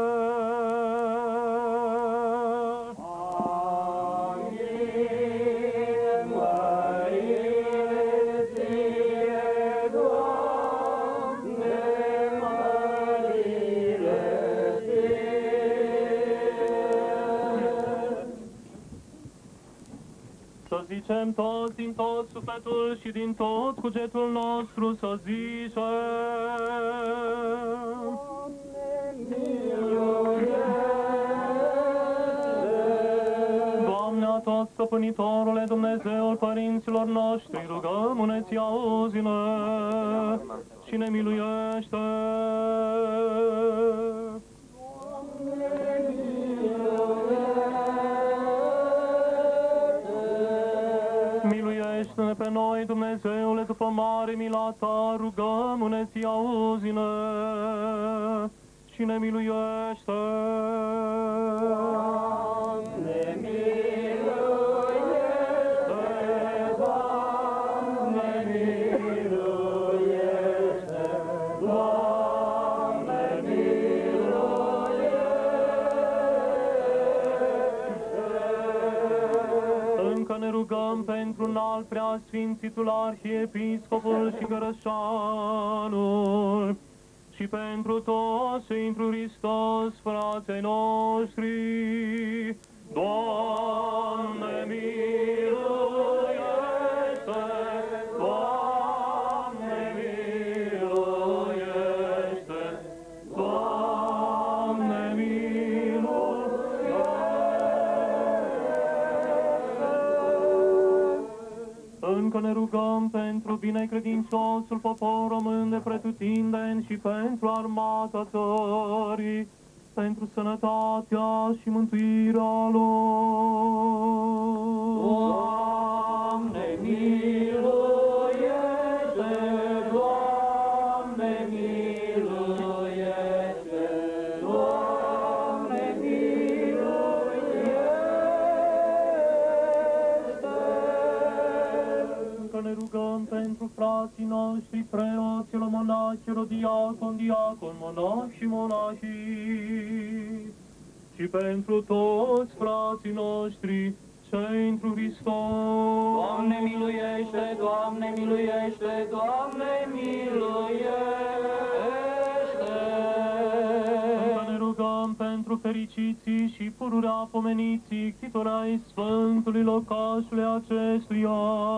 Zicem toți din toți sufletul și din tot cugetul nostru să zicem. Doamne, a tot stăpânitorule Dumnezeul părinților noștri, rugăm-ne-ți, auzi-ne și ne miluiește. Miluiește-ne pe noi, Dumnezeule, după mare mila ta, rugăm-ne-ți, auzi-ne și ne miluiește. Doamne, miluiește, Doamne, miluiește, Doamne, miluiește. Încă ne rugăm pentru înalt preasfințitul arhiepiscopul și gărășanul, și pentru toți și întru Hristos, frații noștri. Doamne, miluiește! Doamne, miluiește! Doamne, miluiește! Încă ne rugăm pentru binecredinciosul popor român de pretutindeni și pentru armata țării, pentru sănătatea și mântuirea lor. Doamne, miluiește! Doamne, miluiește! Doamne, miluiește! Încă ne rugăm pentru frații noștri, preoților, monachilor, diacon, diacon, monași și monahii, și pentru toți frații noștri, cei întru Hristos. Doamne, miluiește! Doamne, miluiește! Doamne, miluiește! Încă ne rugăm pentru fericiții și pururea pomeniții, chitorai Sfântului locașului acestuia,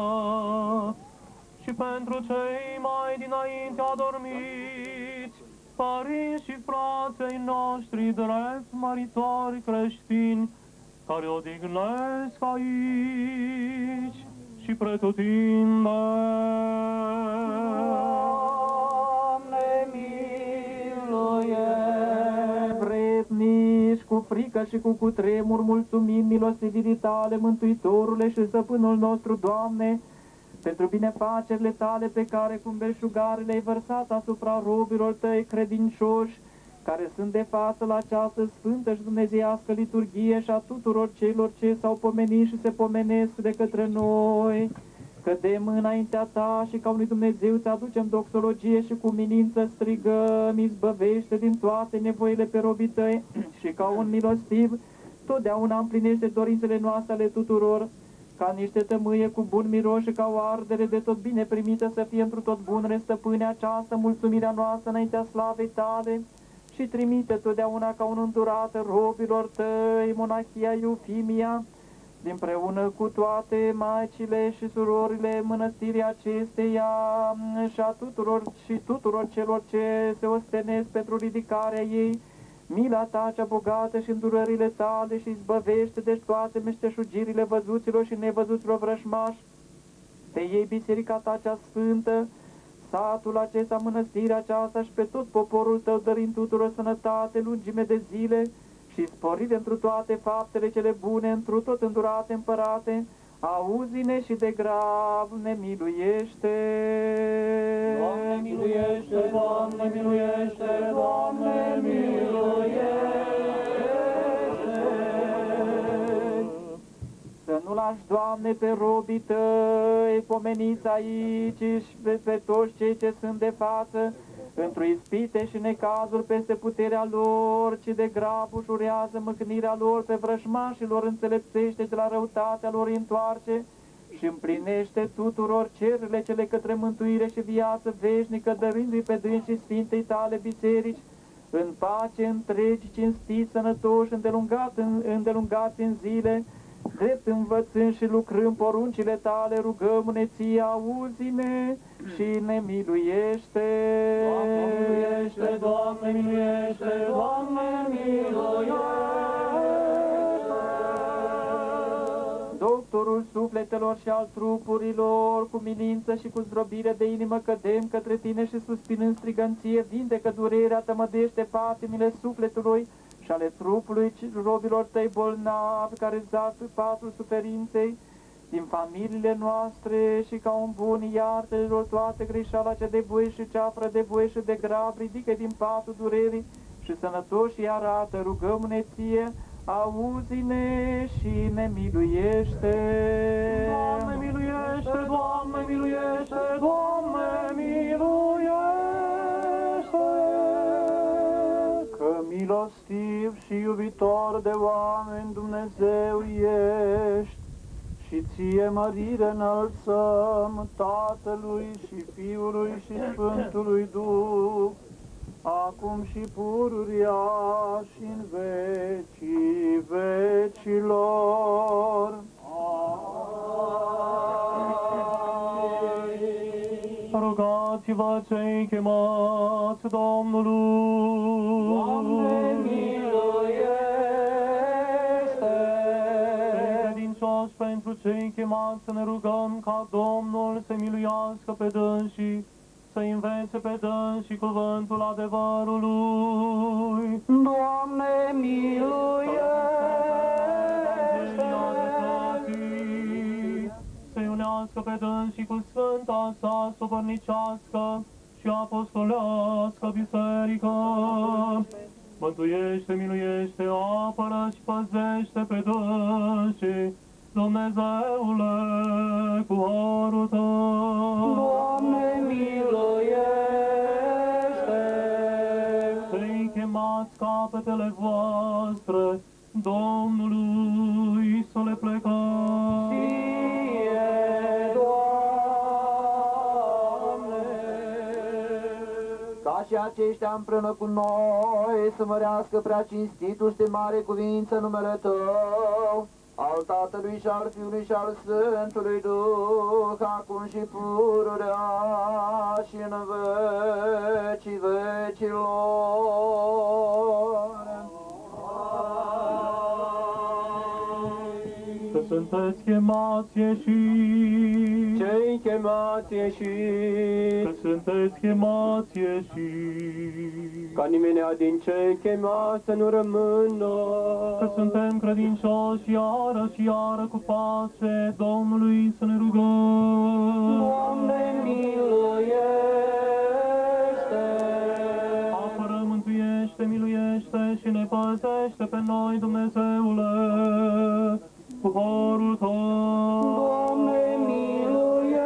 și pentru cei mai dinainte adormiți, părinți și frații noștri drept maritori creștini, care odihnesc aici și pretutindeni. Doamne, miluiește! Vrednici, cu frică și cu cutremur, mulțumim milostivirii tale, Mântuitorule și Stăpânul nostru, Doamne, pentru binefacerile tale pe care cu belșugare le-ai vărsat asupra robilor tăi credincioși, care sunt de față la această sfântă și dumnezeiască liturghie, și a tuturor celor ce s-au pomenit și se pomenesc de către noi. Cădem înaintea ta și ca unui Dumnezeu ți aducem doxologie și cu minință strigăm: izbăvește din toate nevoile pe robii tăi și ca un milostiv totdeauna împlinește dorințele noastre ale tuturor, ca niște tămâie cu bun miros și ca o ardere de tot bine primită să fie întru tot bunele, Stăpâne, această mulțumirea noastră înaintea slavei tale, și trimite totdeauna ca un înturat robilor tăi monachia Eufimia, dinpreună cu toate maicile și surorile mănăstirii acesteia și a tuturor și tuturor celor ce se ostenesc pentru ridicarea ei, mila ta cea bogată și îndurările tale, și izbăvește deci toate meșteșugirile văzuților și nevăzuților vrășmași. Pe ei biserica ta cea sfântă, satul acesta, mănăstirea aceasta și pe tot poporul tău, dărind tuturor sănătate, lungime de zile și sporire întru toate faptele cele bune, întru tot îndurate, Împărate, auzi-ne și de grav ne miluiește. Doamne, miluiește! Doamne, miluiește! Doamne, miluiește! Să nu lași, Doamne, pe robii tăi pomeniți aici și pe, pe toți cei ce sunt de față, într-o ispite și necazuri peste puterea lor, ci de grav ușurează mâhnirea lor pe vrăjmașilor, înțelepțește de la răutatea lor întoarce și împlinește tuturor cerurile cele către mântuire și viață veșnică, dărindu-i pe dânsii Sfintei tale biserici, în pace întregi, cinstiți, sănătoși, îndelungați în, îndelungați în zile drept învățând și lucrând poruncile tale, rugăm-ne ție, auzi-ne și ne miluiește. Doamne miluiește, Doamne miluiește, Doamne miluiește. Doctorul sufletelor și al trupurilor, cu milință și cu zdrobire de inimă cădem către tine și suspinând strigănție, vindecă durerea, tămădește patimile sufletului și ale trupului robilor tăi bolnavi care zac pe patul suferinței din familiile noastre și ca un bun iartă-lor toate greșeala cea de bui și cea fără de bui și de grav, ridică din patul durerii și sănătoși arată, rugăm-ne ție, auzi-ne și ne miluiește. Doamne miluiește, Doamne miluiește, Doamne miluiește. Că milostiv și iubitor de oameni Dumnezeu ești, și ție mărire înălțăm Tatălui și Fiului și Sfântului Duh, acum și pururia și în vecii vecilor. Rugați-vă cei chemați Domnului. Doamne, miluiește! Credincioși pentru cei chemați să ne rugăm ca Domnul să miluiască pe dânsii, să învețe pe dânsii cuvântul adevărului. Doamne, miluiește! Să unească pe dânsii cu sfânta sa sovărnicească și apostolească biserică. Mântuiește, miluiește, apără și păzește pe dânsii, Dumnezeule, cu harul tău. Doamne, miluiește! Să-i chemați capetele voastre, Domnului să le plecați. Ție, Doamne! Ca și aceștia împreună cu noi să mărească prea cinstitul și de mare cuvință numele Tău, al Tatălui și al Fiului și al Sfântului Duh, acum și pururea și în vecii vecilor. Că sunteți chemați ieși, Cei chemați ieși, că sunteți chemați ieși, ca nimenea din cei chemați să nu rămână. că suntem credincioși iară și iară cu pace Domnului să ne rugăm. Doamne, miluiește! Apără, mântuiește, miluiește și ne păzește pe noi, Dumnezeule, cu harul Tău. Doamne, miluiește!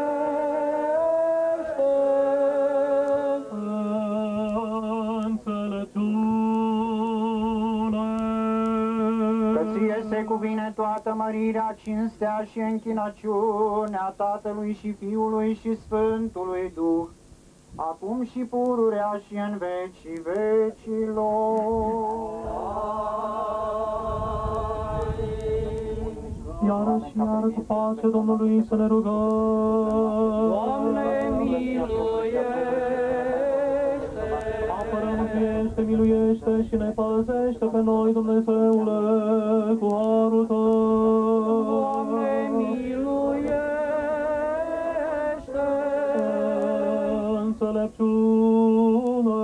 Înțelepciune. Că ție se cuvine toată mărirea, cinstea și închinăciunea Tatălui și Fiului și Sfântului Duh, acum și pururea și în vecii vecilor. Iară și iară cu pace Domnului să ne rugăm. Doamne, miluiește! Apără, mântuiește, miluiește și ne păzește pe noi, Dumnezeule, cu harul Tău. Doamne, miluiește! Înțelepciune.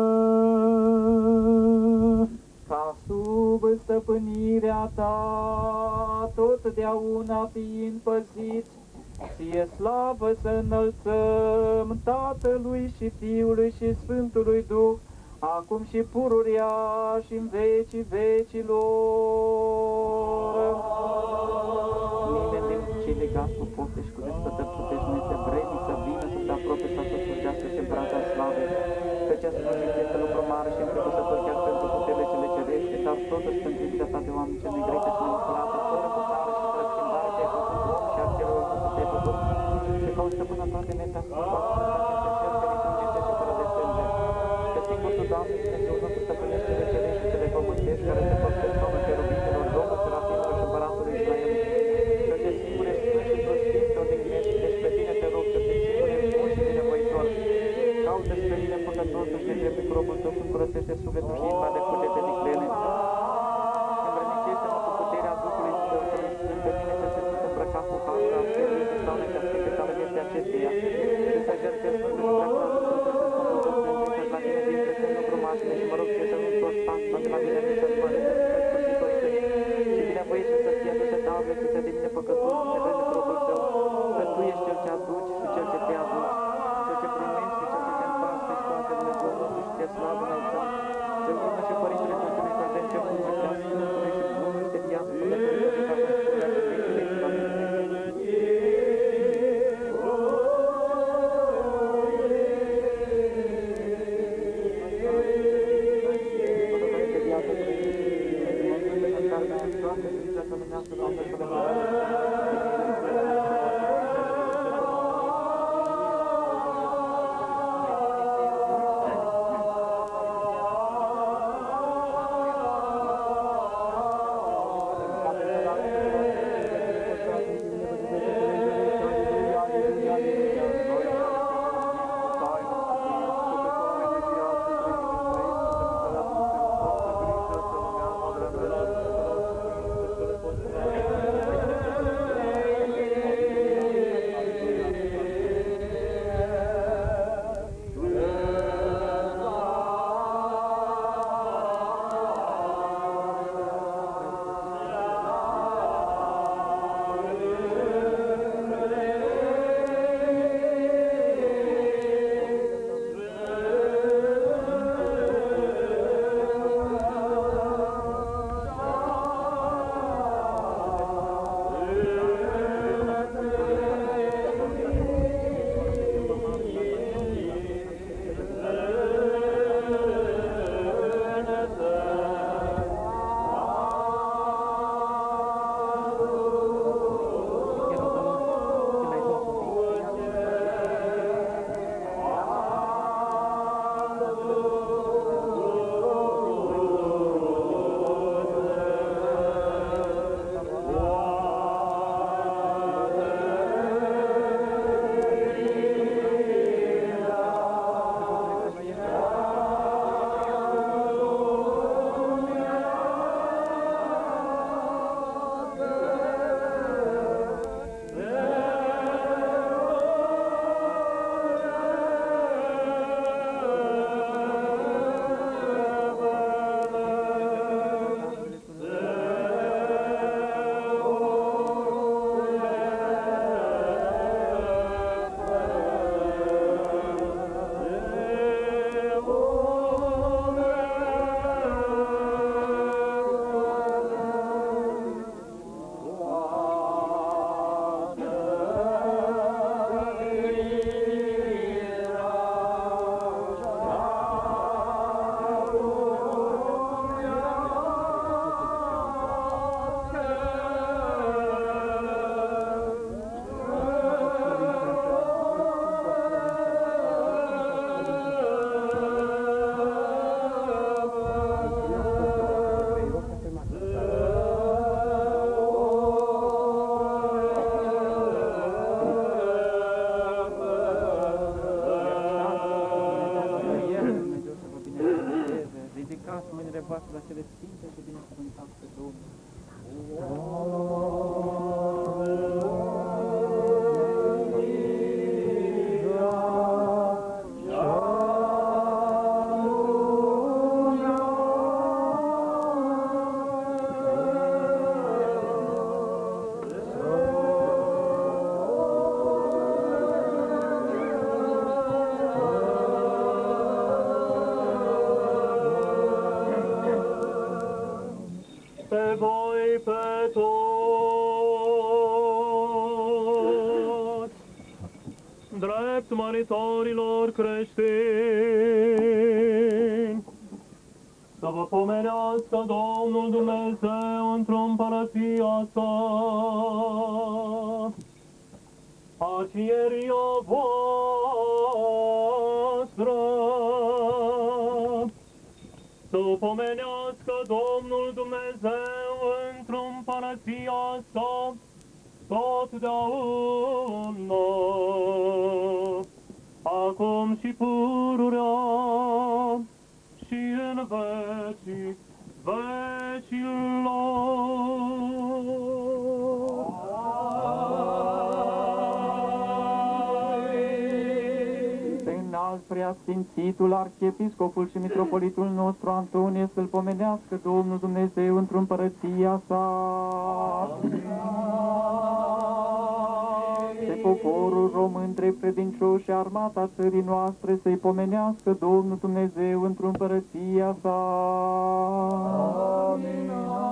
Ca sub stăpânirea Ta, totdeauna fiind păziți, ție slavă să înălțăm Tatălui și Fiului și Sfântului Duh, acum și pururia și în vecii vecilor. Nimeni din cei legați cu poste și cu despătări trupești nu este vrednic să vină să se apropie sau să slujească și brața slavei, căci a slujit este lucru mare și înfricoșător chiar pentru puterile cele cerești, dar totuși pentru iubirea Ta de oameni cel negreite și neînfurată, fără păcare și fără schimbare te-ai făcut om și a celor cu te-ai făcut, și ca o stăpână toate ne te-a scumpat, și fără de sânge. Că singur Tu, Doamne, Dumnezeu nostru, stăpânești cele cerești și cele pământești, care te pot pe scaunul cherubinilor, Domnul serafimilor și împăratului Israel. că totuși ne trebuie cu robul tău, să-mi curățește sufletul și inima de cugete ticlene. Învrednicește-mă cu puterea Duhului Tău, să îmi strâng pe mine să se sunt îmbrăcat cu harul al cerului, să stau necastit pe cală vieții acesteia, și să jertfesc Sfântul și Preacuratul Tău, să spun cu toți înțeși la mine din prețul grumașile și mă rog ție să nu întorci pașma de la mine nici să-ți mă arătă sfârșitorii tăi, și binevoie și să fie adusă ta oblesită de mine păcătos, nevrednic robul Tău, că Tu ești Cel ce aduci și Cel ce te aduci, Cel ce primești și Cel ce te împaci, Hristoase, Dumnezeu nostru și ție slavă înălțăm. Cel bună și Părintele Sfântului să avem cel bun și prea Sfântului și bunul este viață, până pe Sfântul ca acum și purea și vecii vecii. Amin. voastre la cele sfinte și binecuvântați pe Domnul. Pe voi, pe toți, drept măritorilor creștini, să vă pomenească Domnul Dumnezeu într-o împărăția sa, arhieria voastră, să o pomenească Domnul Dumnezeu într-o împărăția sa, totdeauna, acum și pururea și în vecii vecilor. Înalt preasfințitul arhiepiscopul și mitropolitul nostru Antonie să-l pomenească Domnul Dumnezeu într-o împărăția sa. Pe poporul român drept credincioși și armata țării noastre să-i pomenească Domnul Dumnezeu într-o împărăția sa. Amin.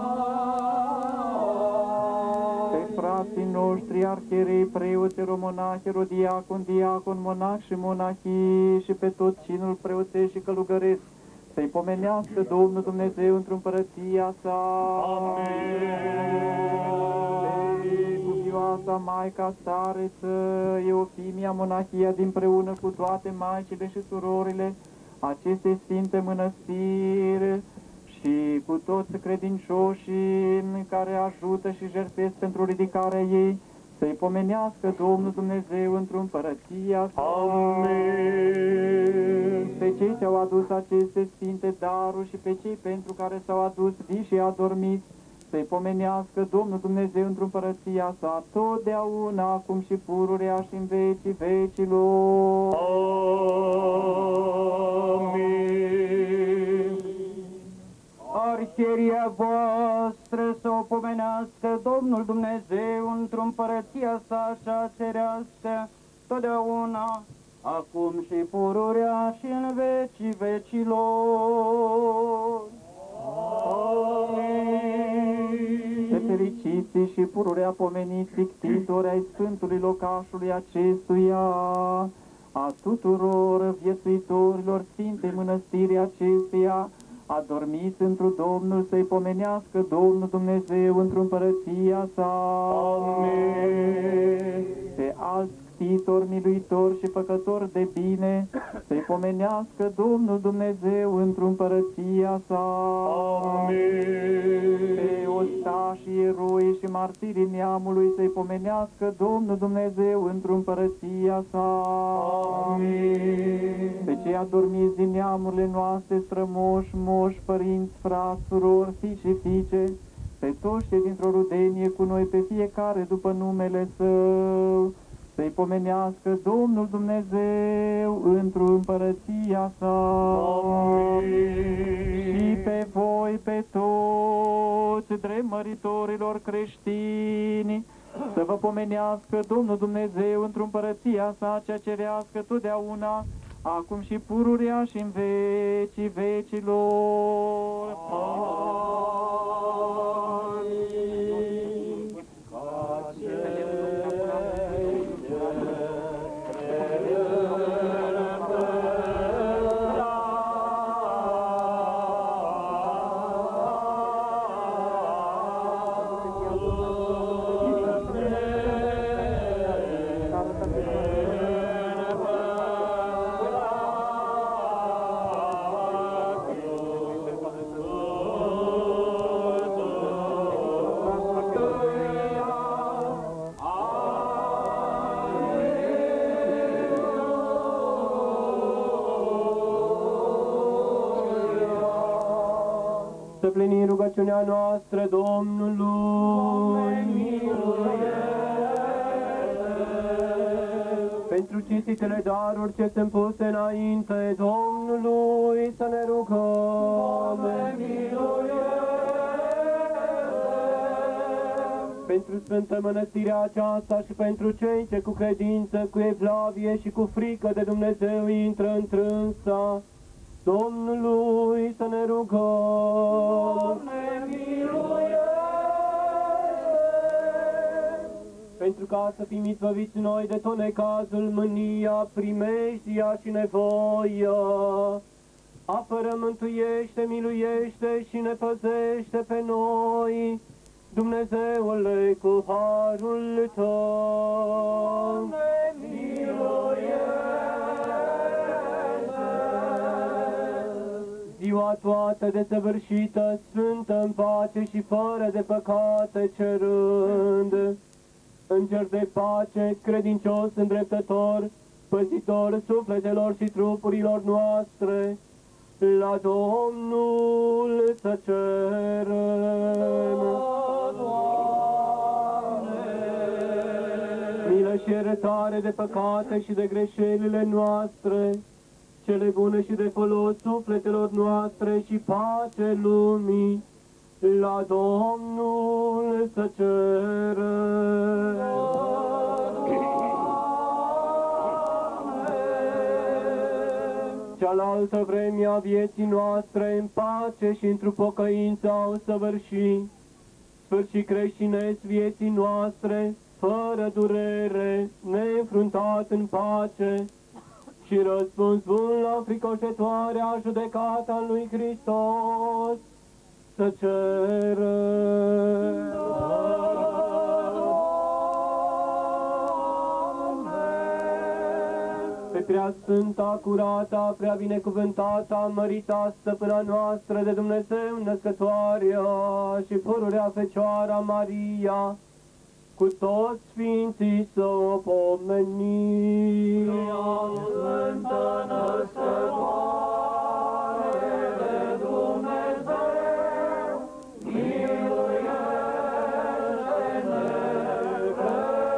Frații noștri, arhierei, preoți, romonahi, erodiacon, diacon, monah și monahii și pe tot cinul preoțești și călugăresc, să-i pomenească Domnul Dumnezeu într-o împărăția sa. Amin. Cuvioasa Maica Stareță, Eufimia, monahia dinpreună cu toate maicile și surorile acestei sfinte mănăstiri, și cu toți credincioșii care ajută și jertfesc pentru ridicarea ei, să-i pomenească Domnul Dumnezeu într-o împărăția sa. Amin. Pe cei ce au adus aceste sfinte daruri și pe cei pentru care s-au adus vii și adormiți, să-i pomenească Domnul Dumnezeu într-o împărăția sa, totdeauna, acum și pururea și în vecii vecilor. Amin. Arhieria voastră să o pomenească Domnul Dumnezeu într-o împărăția sa cea cerească, totdeauna, acum și pururea și în vecii vecilor. Amin. Pe fericiții și pururea pomeniți pictitori ai Sfântului locașului acestuia, a tuturor viețuitorilor Sfintei Mănăstirii acesteia, adormiți întru Domnul, să-i pomenească Domnul Dumnezeu într-o împărăția sa. Amin. Pe alți ctitori, miluitori și făcători de bine, să-i pomenească Domnul Dumnezeu într-o împărăția sa. Amin. Pe ostașii, eroi și martirii neamului, să-i pomenească Domnul Dumnezeu într-o împărăția sa. Amin. Pe cei adormiți din neamurile noastre, strămoși, moși, părinți, frați, surori, fii și fiice, pe toți cei dintr-o rudenie cu noi, pe fiecare după numele Său, să-i pomenească Domnul Dumnezeu într-o împărăția sa. Amin. Și pe voi, pe toți dreptmăritorilor creștini, să vă pomenească Domnul Dumnezeu într-o împărăția sa cea cerească totdeauna, acum și pururea și în vecii vecilor. Amin. Să plinim rugăciunea noastră Domnului. Doamne, miluiește! Pentru cinstitele daruri ce sunt puse înainte Domnului, să ne rugăm. Doamne, miluiește! Pentru Sfântă Mănăstirea aceasta și pentru cei ce cu credință, cu evlavie și cu frică de Dumnezeu intră întrânsa, Domnului să ne rugăm. Doamne, miluiește! Pentru ca să fim izbăviți noi de tot necazul, mânia, primejdia și nevoia, apără, mântuiește, miluiește și ne păzește pe noi, Dumnezeule, cu harul Tău. Doamne, miluiește! Ziua toată desăvârșită, sfântă în pace și fără de păcate cerând, Înger de pace, credincios, îndreptător, păzitor sufletelor și trupurilor noastre, La Domnul să cerem. Milă și iertare de păcate și de greșelile noastre, cele bune și de folos sufletelor noastre și pace lumii, la Domnul să cerem. Cealaltă vreme a vieții noastre în pace și într-o pocăință au săvârși, sfârșit creștinesc vieții noastre, fără durere, neînfruntat în pace, și răspuns bun la fricoșătoarea judecata lui Hristos, să cerem. Pe prea sfânta, curata, prea binecuvântata, mărita stăpâna noastră de Dumnezeu născătoarea și pururea Fecioara Maria, cu toți sfinții să o pomenim. Sfântă născătoare de Dumnezeu, miluiește-ne pe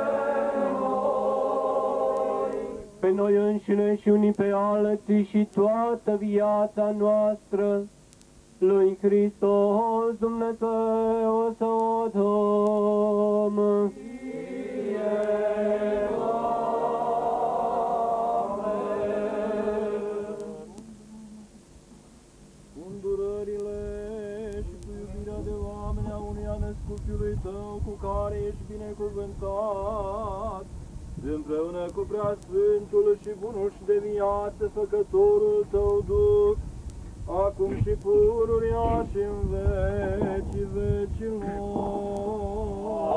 noi. Pe noi înșine și unii pe alții și toată viața noastră, lui Hristos Dumnezeu să o dăm. Cu îndurările și cu iubirea de oameni a unuia născut Fiului Tău, cu care ești binecuvântat, împreună cu Preasfântul și bunul și de viață Făcătorul Tău Duh, acum și pururea și în vecii vecilor.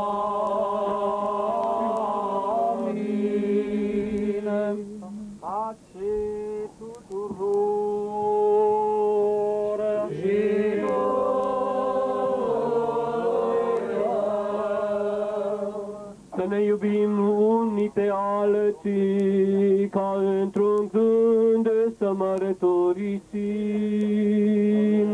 Amin. Pace tuturor și să ne iubim unii pe alții, ca într-un gând să mărturisim.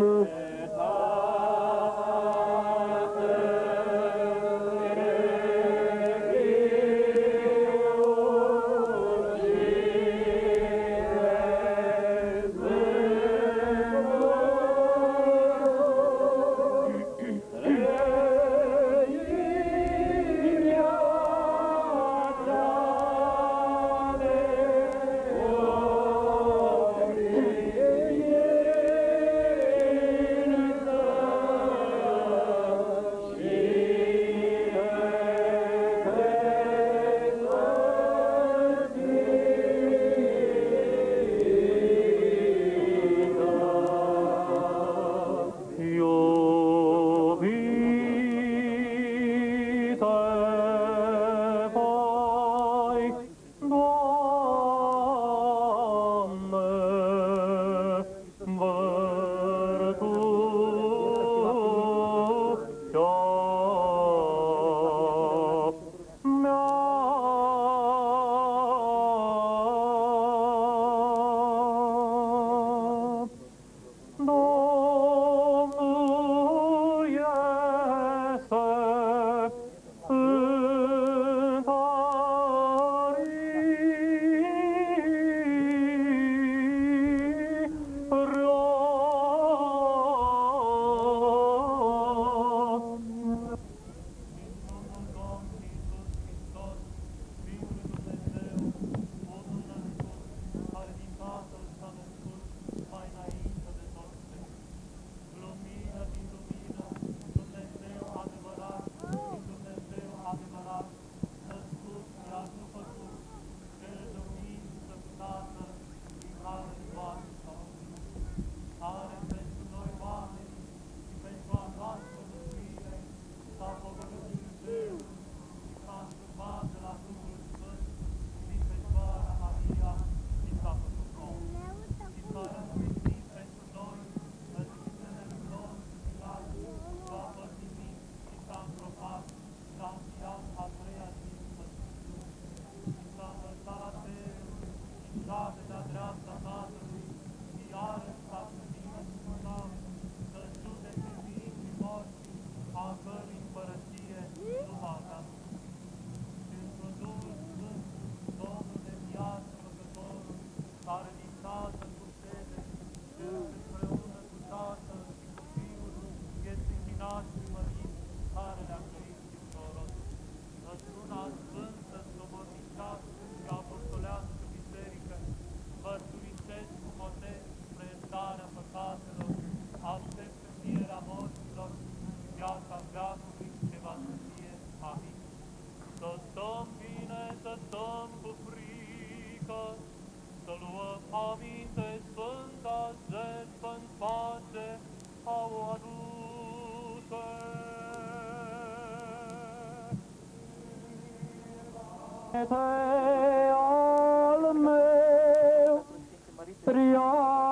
al meu, prea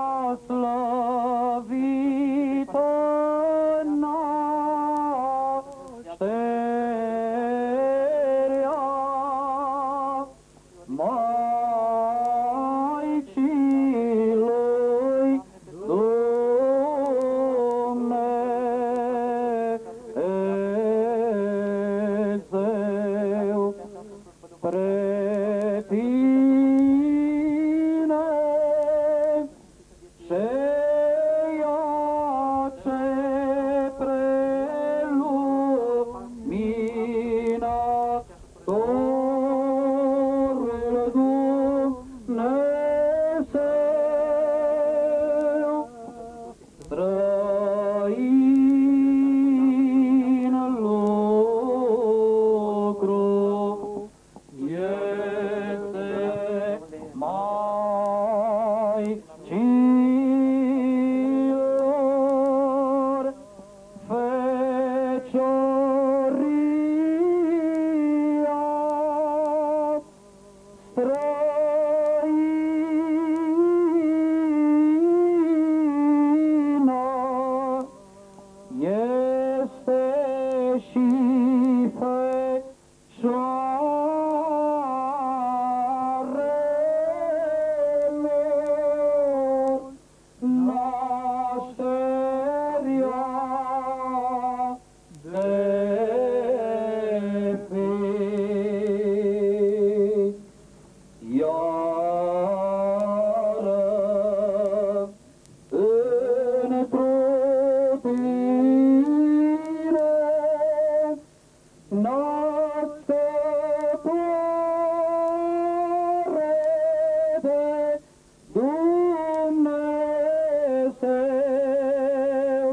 slăvită nașterea Maicii lui Dumnezeu, pre tine ceea ce preluminatorul Dumnezeu, străin lucru este Maicilor fecioria, străină este și fecioarelor nașterea de fii. Iară într-o tine născătoare de Dumnezeu,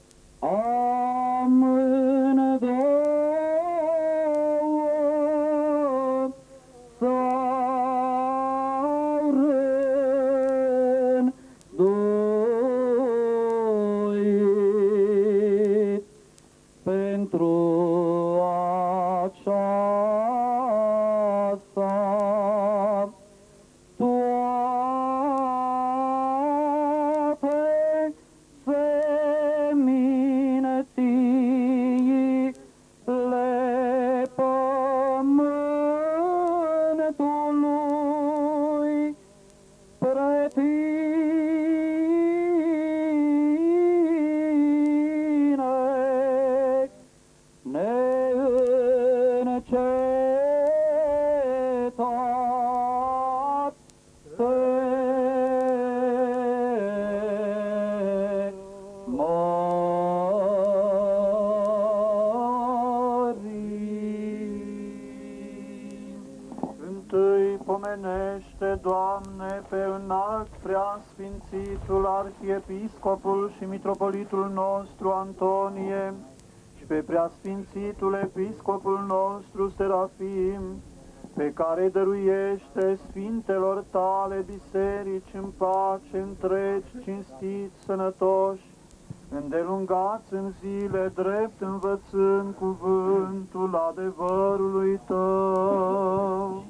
amândouă s-au rânduit pentru aceasta toate semințiile pământului pre tine neîncetat se mări. Întâi pomenește, Doamne, pe înalt preasfințitul arhiepiscopul și mitropolitul nostru Antonie și pe preasfințitul episcopul nostru Serafim, pe care îi dăruiește sfintelor tale biserici în pace, întregi, cinstiți, sănătoși, îndelungați în zile drept, învățând cuvântul adevărului tău.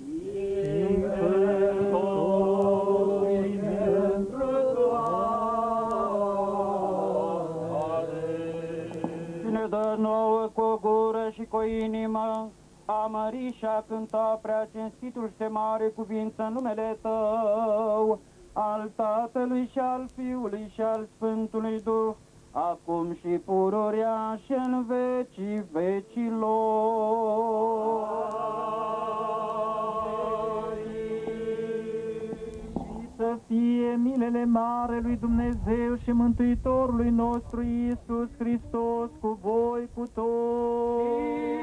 Ne dă nouă cu o gură și cu o inimă a mări și a cânta prea cinstitul și de mare cuvință în numele Tău, al Tatălui și al Fiului și al Sfântului Duh, acum și pururea și în vecii vecilor. Și să fie milele marelui Dumnezeu și Mântuitorului nostru Iisus Hristos cu voi, cu toți.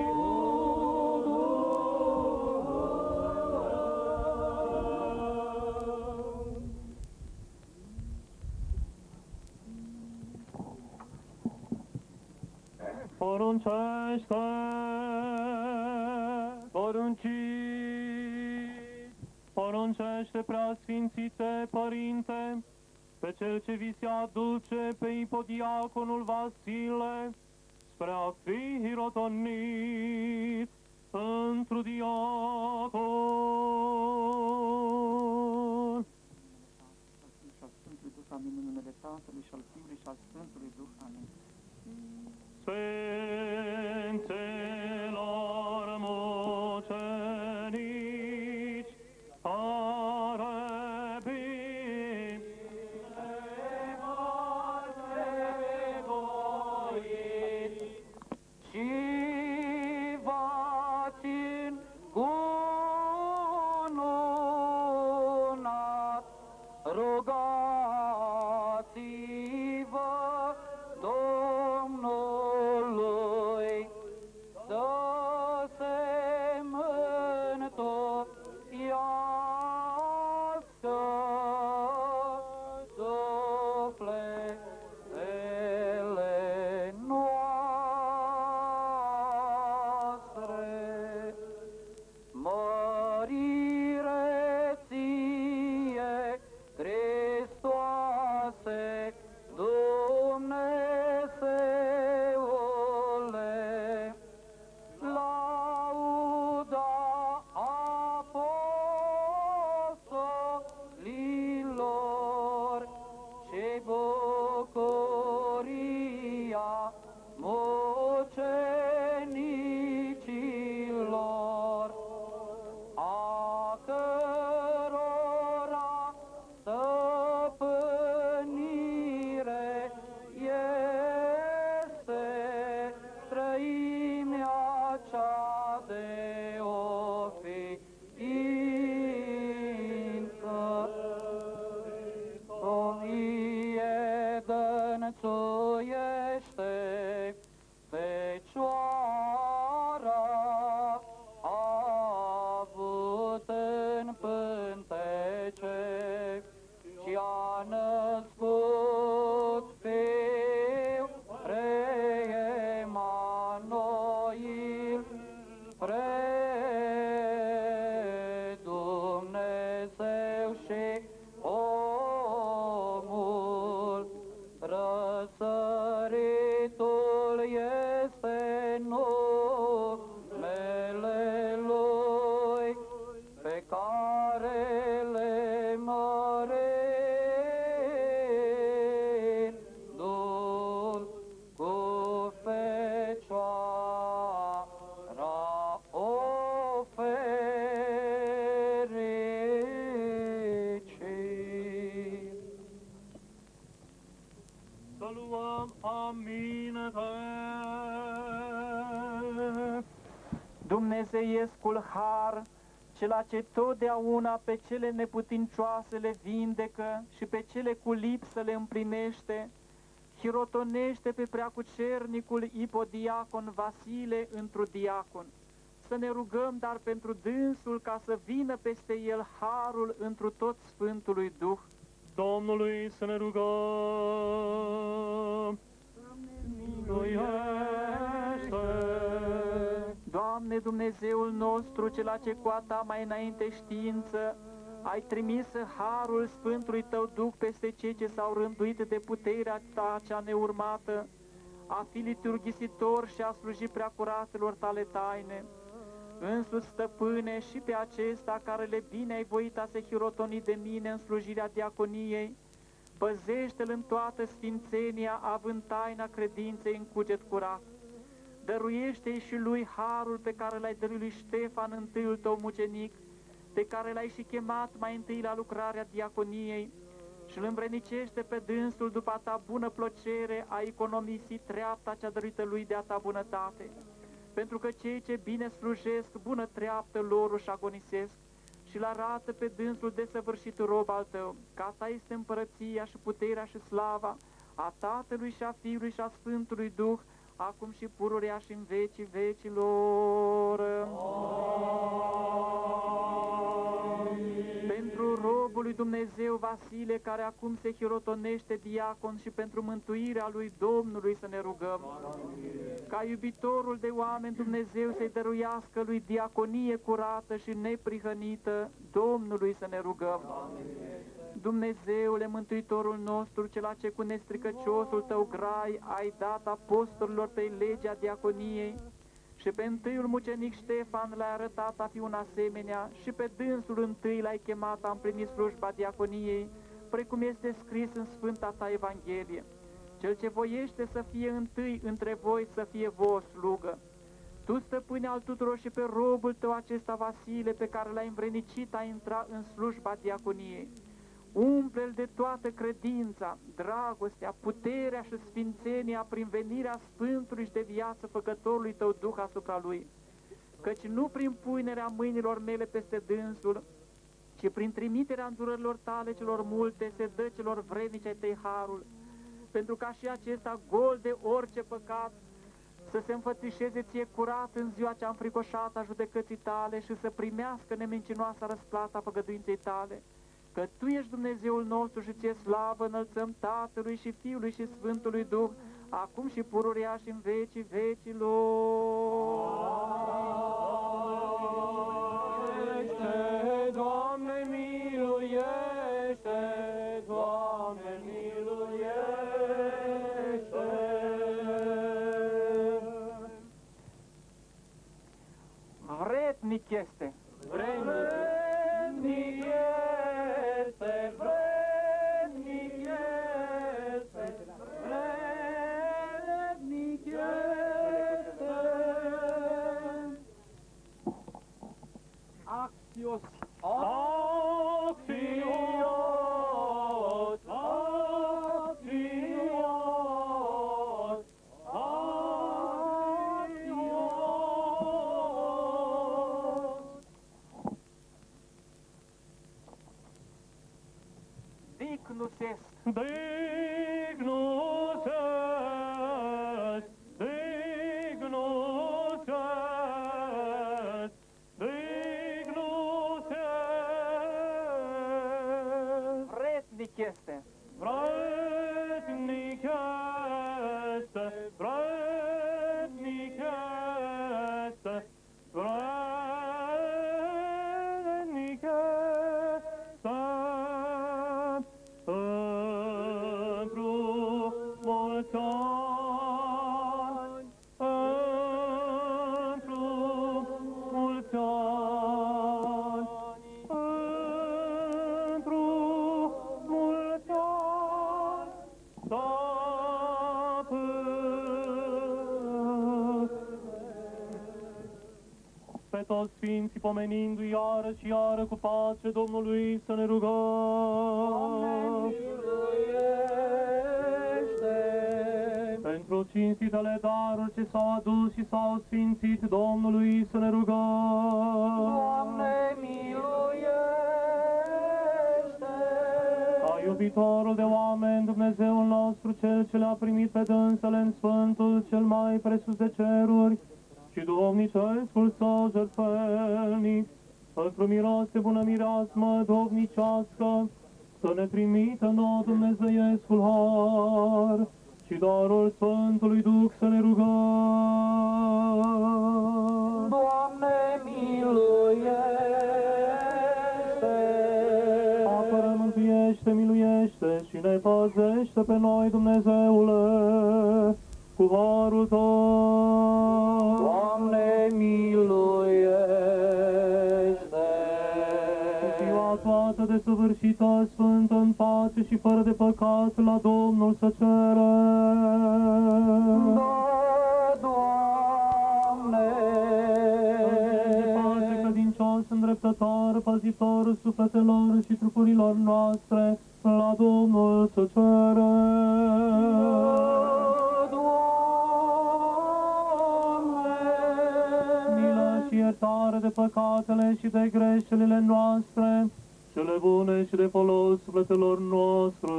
Poruncește, Porunci, poruncește, preasfințite Părinte, pe cel ce vi se aduce pe ipodiaconul Vasile, spre a fi hirotonit Întru diacon. Și al Sfântului Duh, amin, în numele Tatălui și al Fiului și al Sfântului Duh, amin. Sfinților mucenici, arăbim, Și v-ațin cununat, rugați-vă Domnului să se mântuiască sufletele noastre. Mărire ție, Hristoase, Dumnezeule, lauda apostolilor și bucuria mucenicilor, a cărora stăpânire este trăimea cea de o ființă. O vie dănțuiește Fecioara avut în pântece și a născut fiu pre Emanuil, pre Dumnezeu și omul. Răsăritul este numele Lui, pe care le mărim Duh cu Fecioara o fericit. Să luăm aminte. Dumnezeiescul har, cela ce totdeauna pe cele neputincioase le vindecă și pe cele cu lipsă le împlinește, hirotonește pe preacucernicul ipodiacon Vasile întru diacon. Să ne rugăm dar pentru dânsul ca să vină peste el harul întru tot Sfântului Duh. Domnului să ne rugăm. Miluiește! Doamne Dumnezeul nostru, cela ce cu a Ta mai înainte știință, ai trimis harul Sfântului Tău Duh peste cei ce s-au rânduit de puterea Ta cea neurmată, a fi liturghisitor și a sluji preacuratelor Tale taine. Însuți, Stăpâne, și pe acesta care le bine ai voit a se hirotoni de mine în slujirea diaconiei, păzește-l în toată sfințenia, având taina credinței în cuget curat. Dăruiește-i și lui harul pe care l-ai dăruit lui Ștefan, întâiul tău mucenic, pe care l-ai și chemat mai întâi la lucrarea diaconiei, și îl îmbrănicește pe dânsul după a ta bună plăcere a economisi treapta cea dăruită lui de a ta bunătate, pentru că cei ce bine slujesc bună treaptă lor își agonisesc, și-l arată pe dânsul desăvârșit rob al tău, că a ta este împărăția și puterea și slava a Tatălui și a Fiului și a Sfântului Duh, acum și pururea și în vecii vecilor. Amin. Pentru robul lui Dumnezeu Vasile, care acum se hirotonește diacon, și pentru mântuirea lui Domnului să ne rugăm. Amin. Ca iubitorul de oameni Dumnezeu să-i dăruiască lui diaconie curată și neprihănită, Domnului să ne rugăm. Amin. Dumnezeule, Mântuitorul nostru, cela ce cu nestricăciosul Tău grai ai dat apostolilor Tăi legea diaconiei, și pe întâiul mucenic Ștefan l-ai arătat a fi un asemenea și pe dânsul întâi l-ai chemat a împlini slujba diaconiei, precum este scris în Sfânta ta Evanghelie. Cel ce voiește să fie întâi între voi să fie vouă slugă. Tu, stăpâne al tuturor, și pe robul tău acesta Vasile, pe care l-ai învrednicit, a intra în slujba diaconiei. Umple-l de toată credința, dragostea, puterea și sfințenia prin venirea Sfântului și de viață Făcătorului tău Duh asupra lui. Căci nu prin punerea mâinilor mele peste dânsul, ci prin trimiterea îndurărilor tale celor multe se dă celor vrednici ai tăi harul, pentru ca și acesta, gol de orice păcat, să se înfățișeze ție curat în ziua cea înfricoșată a judecății tale și să primească nemincinoasa răsplata făgăduinței tale. Că Tu ești Dumnezeul nostru și ție slavă înălțăm Tatălui și Fiului și Sfântului Duh, acum și pururea și în vecii vecilor. Doamne, miluiește! Doamne, miluiește! Vrednic este! Vrednic este! Vrednic este! Vrednic este! Axios! Axios! Axios! Dignus est! Dignus est! Dignus est! Dignus est! Vrednic este! Vrednic este! Vrednic este! Vrednic este! Pentru mulți ani, pentru mulți ani, pentru mulți ani, pe toți sfinții pomenindu-i iară și iară cu pace Domnului să ne rugăm. Pentru cinstitele daruri ce s-au adus și s-au sfințit Domnului să ne rugăm. Doamne, miluiește! Ca iubitorul de oameni, Dumnezeul nostru, Cel ce le-a primit pe dânsele în Sfântul cel mai presus de ceruri și duhovnicescul său jertfelnic, pentru miros de bună mireasmă duhovnicească, să ne trimită nouă dumnezeiescul har și darul Sfântului Duh să ne rugăm. Doamne, miluiește! Apără, mântuiește, miluiește și ne păzește pe noi, Dumnezeule, cu harul Tău. Doamne, miluiește! Ziua toată desăvârșită, sfântă, în pace și fără de păcat, la Domnul să cerem. Da, Doamne! De pace credincios, îndreptător, păzitor sufletelor și trupurilor noastre, la Domnul să cerem. Iertare de păcatele și de greșelile noastre, cele bune și de folos sufletelor noastre,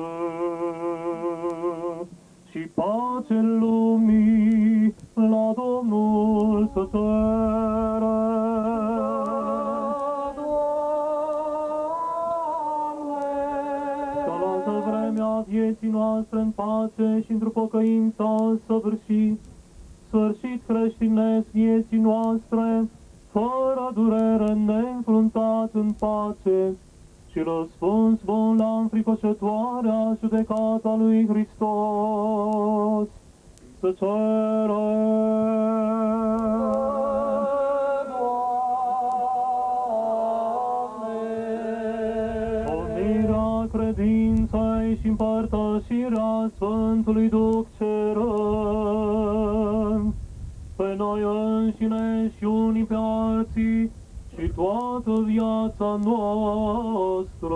și pace lumii, la Domnul să cerem. Cealaltă vremea vieții noastre în pace și într-o pocăință săvârșit, sfârșit creștinesc vieții noastre, fără durere, neînfruntat în pace, și răspuns bun la înfricoșătoarea judecata lui Hristos. Să cerem. și împărtășirea Sfântului Duh cerând pe noi înșine și unii pe alții și toată viața noastră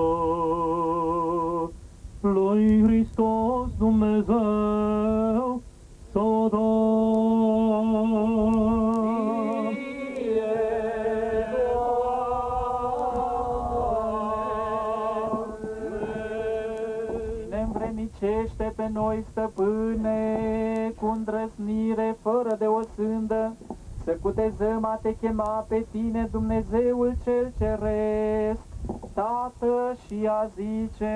lui Hristos Dumnezeu să o dăm. Ne-nvrednicește pe noi, Stăpâne, cu îndrăznire, fără de o sândă, să cutezăm a te chema pe tine, Dumnezeul cel Ceresc, Tată, și a zice: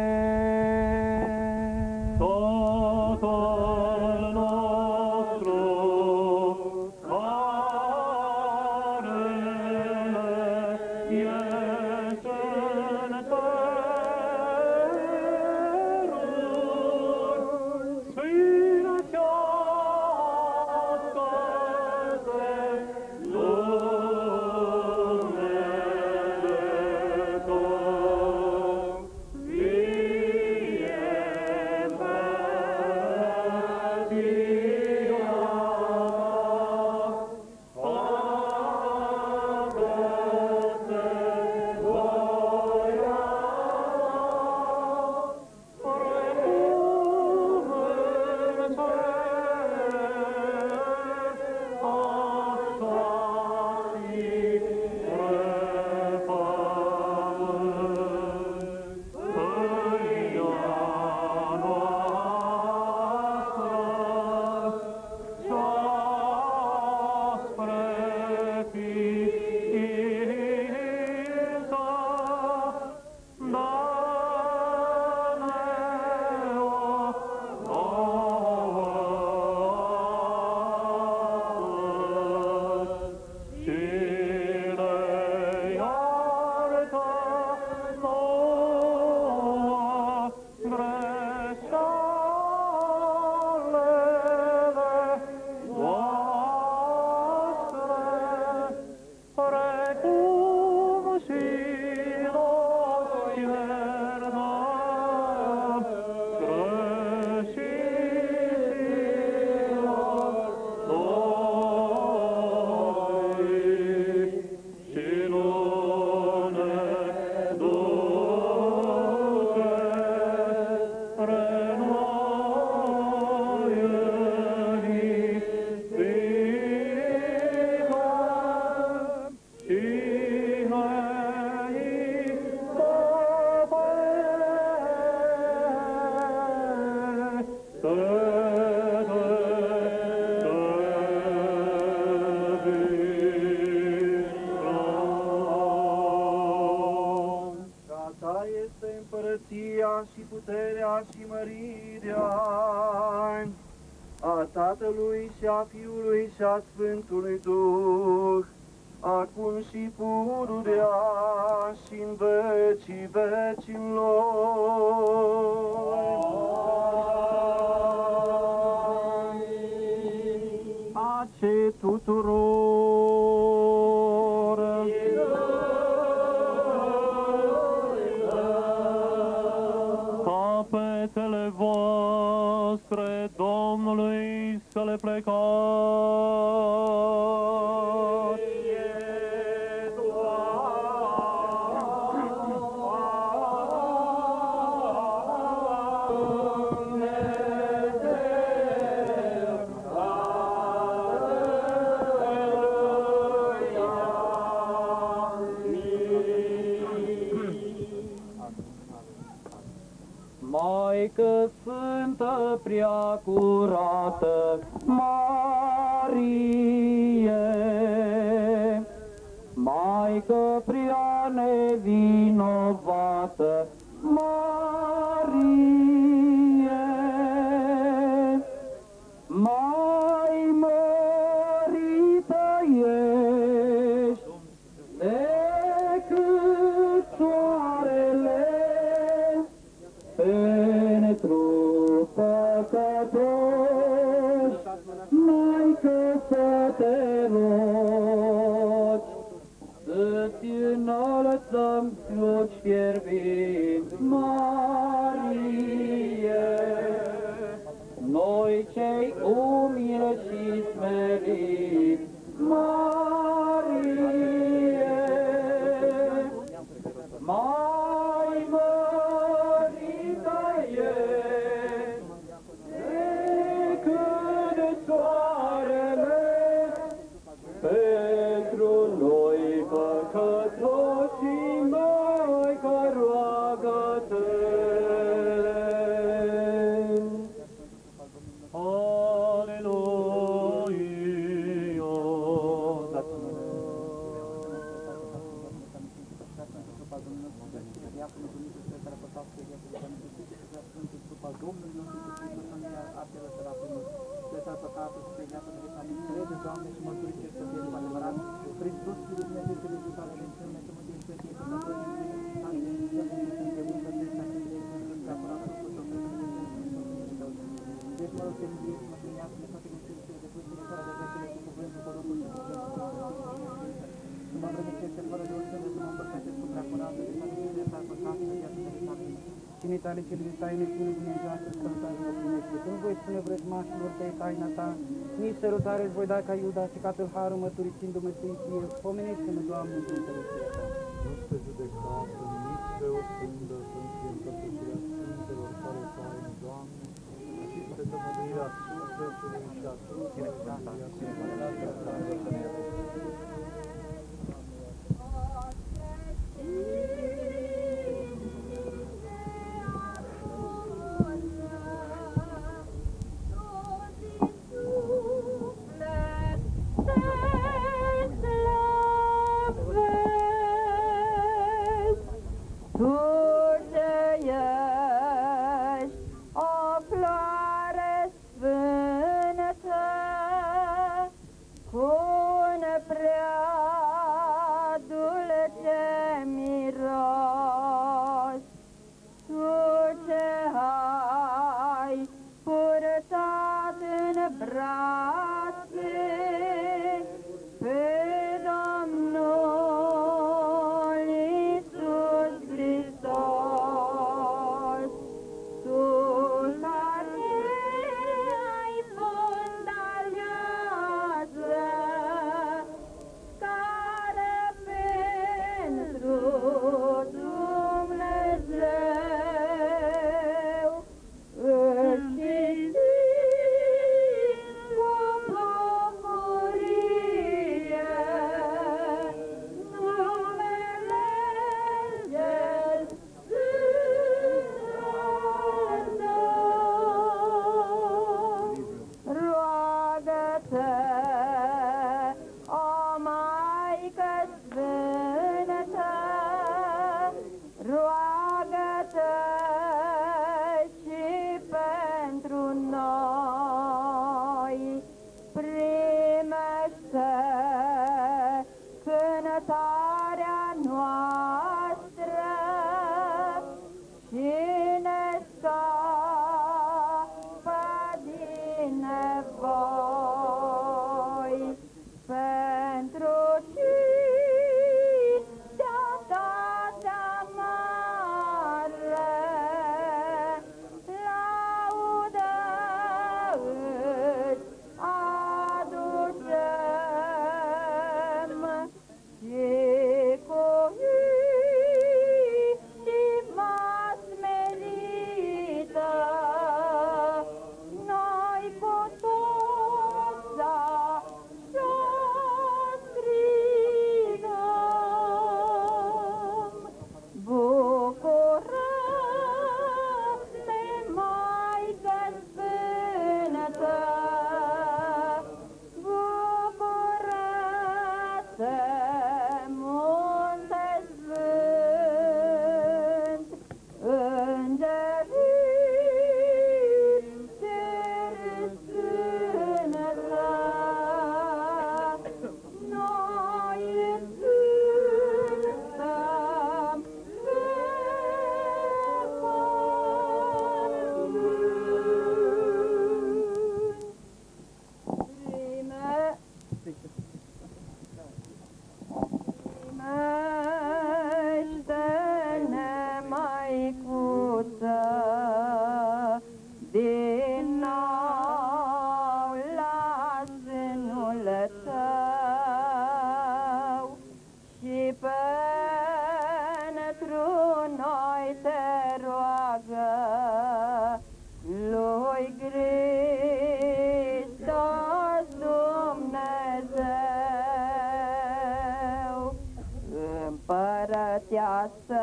Tatăl nostru, care ești în ceruri, sfințească-se numele Tău, fie și puterea și mărirea a Tatălui și a Fiului și a Sfântului Duh, acum și pururea și în vecii vecilor. Pace tuturor! Capetele voastre Domnului să le plecați. Maică Sfântă, prea curată, Marie, Maică prea nevinovată, Marie, mai mărită ești decât soarele pentru păcătoși, Maică, să te rogi, să-ți înălțăm slugi fierbinți, Marie. cei umili și smeriți, Marie, mai mărită ești decât soarele, pentru noi păcătoși, Maica, roagă-te. Doamne, și mărturisesc că ești adevărat, Hristos, Fiul lui Dumnezeu, Cel de care în cel mai să mă din pe tine, până voi și din care în cel mai din pe mână, de să ne dea în cel prea curat, cu tot felul de Dumnezeu. Deci mă rog să ne să mă primească de toate greșelile de până fără de greșele cu cuvântul, cu rugul și cu cuvântul, să mă vrănicește fără de oricine, să mă împărtășesc cu prea curată, de toate cele de păcat, de viață de taine. Cine tale cele de taine, Fiul Dumnezeu, astăzi sărutare mă primește. Tu nu voi spune vrăjmașilor tăi taina ta, nici sărutare îți voi da ca Iuda, și ca tâlharul mărturisindu-mă ție, pomenește-mă, Doamne, în Sfântăruția ta. Nu se judecată, nici pe o sfândă, să-mi fie împărtășirea Sfintelor care taine, Doamne, și spre tămăduirea sufletului și a trupului și a viața. Dumnezeu îți să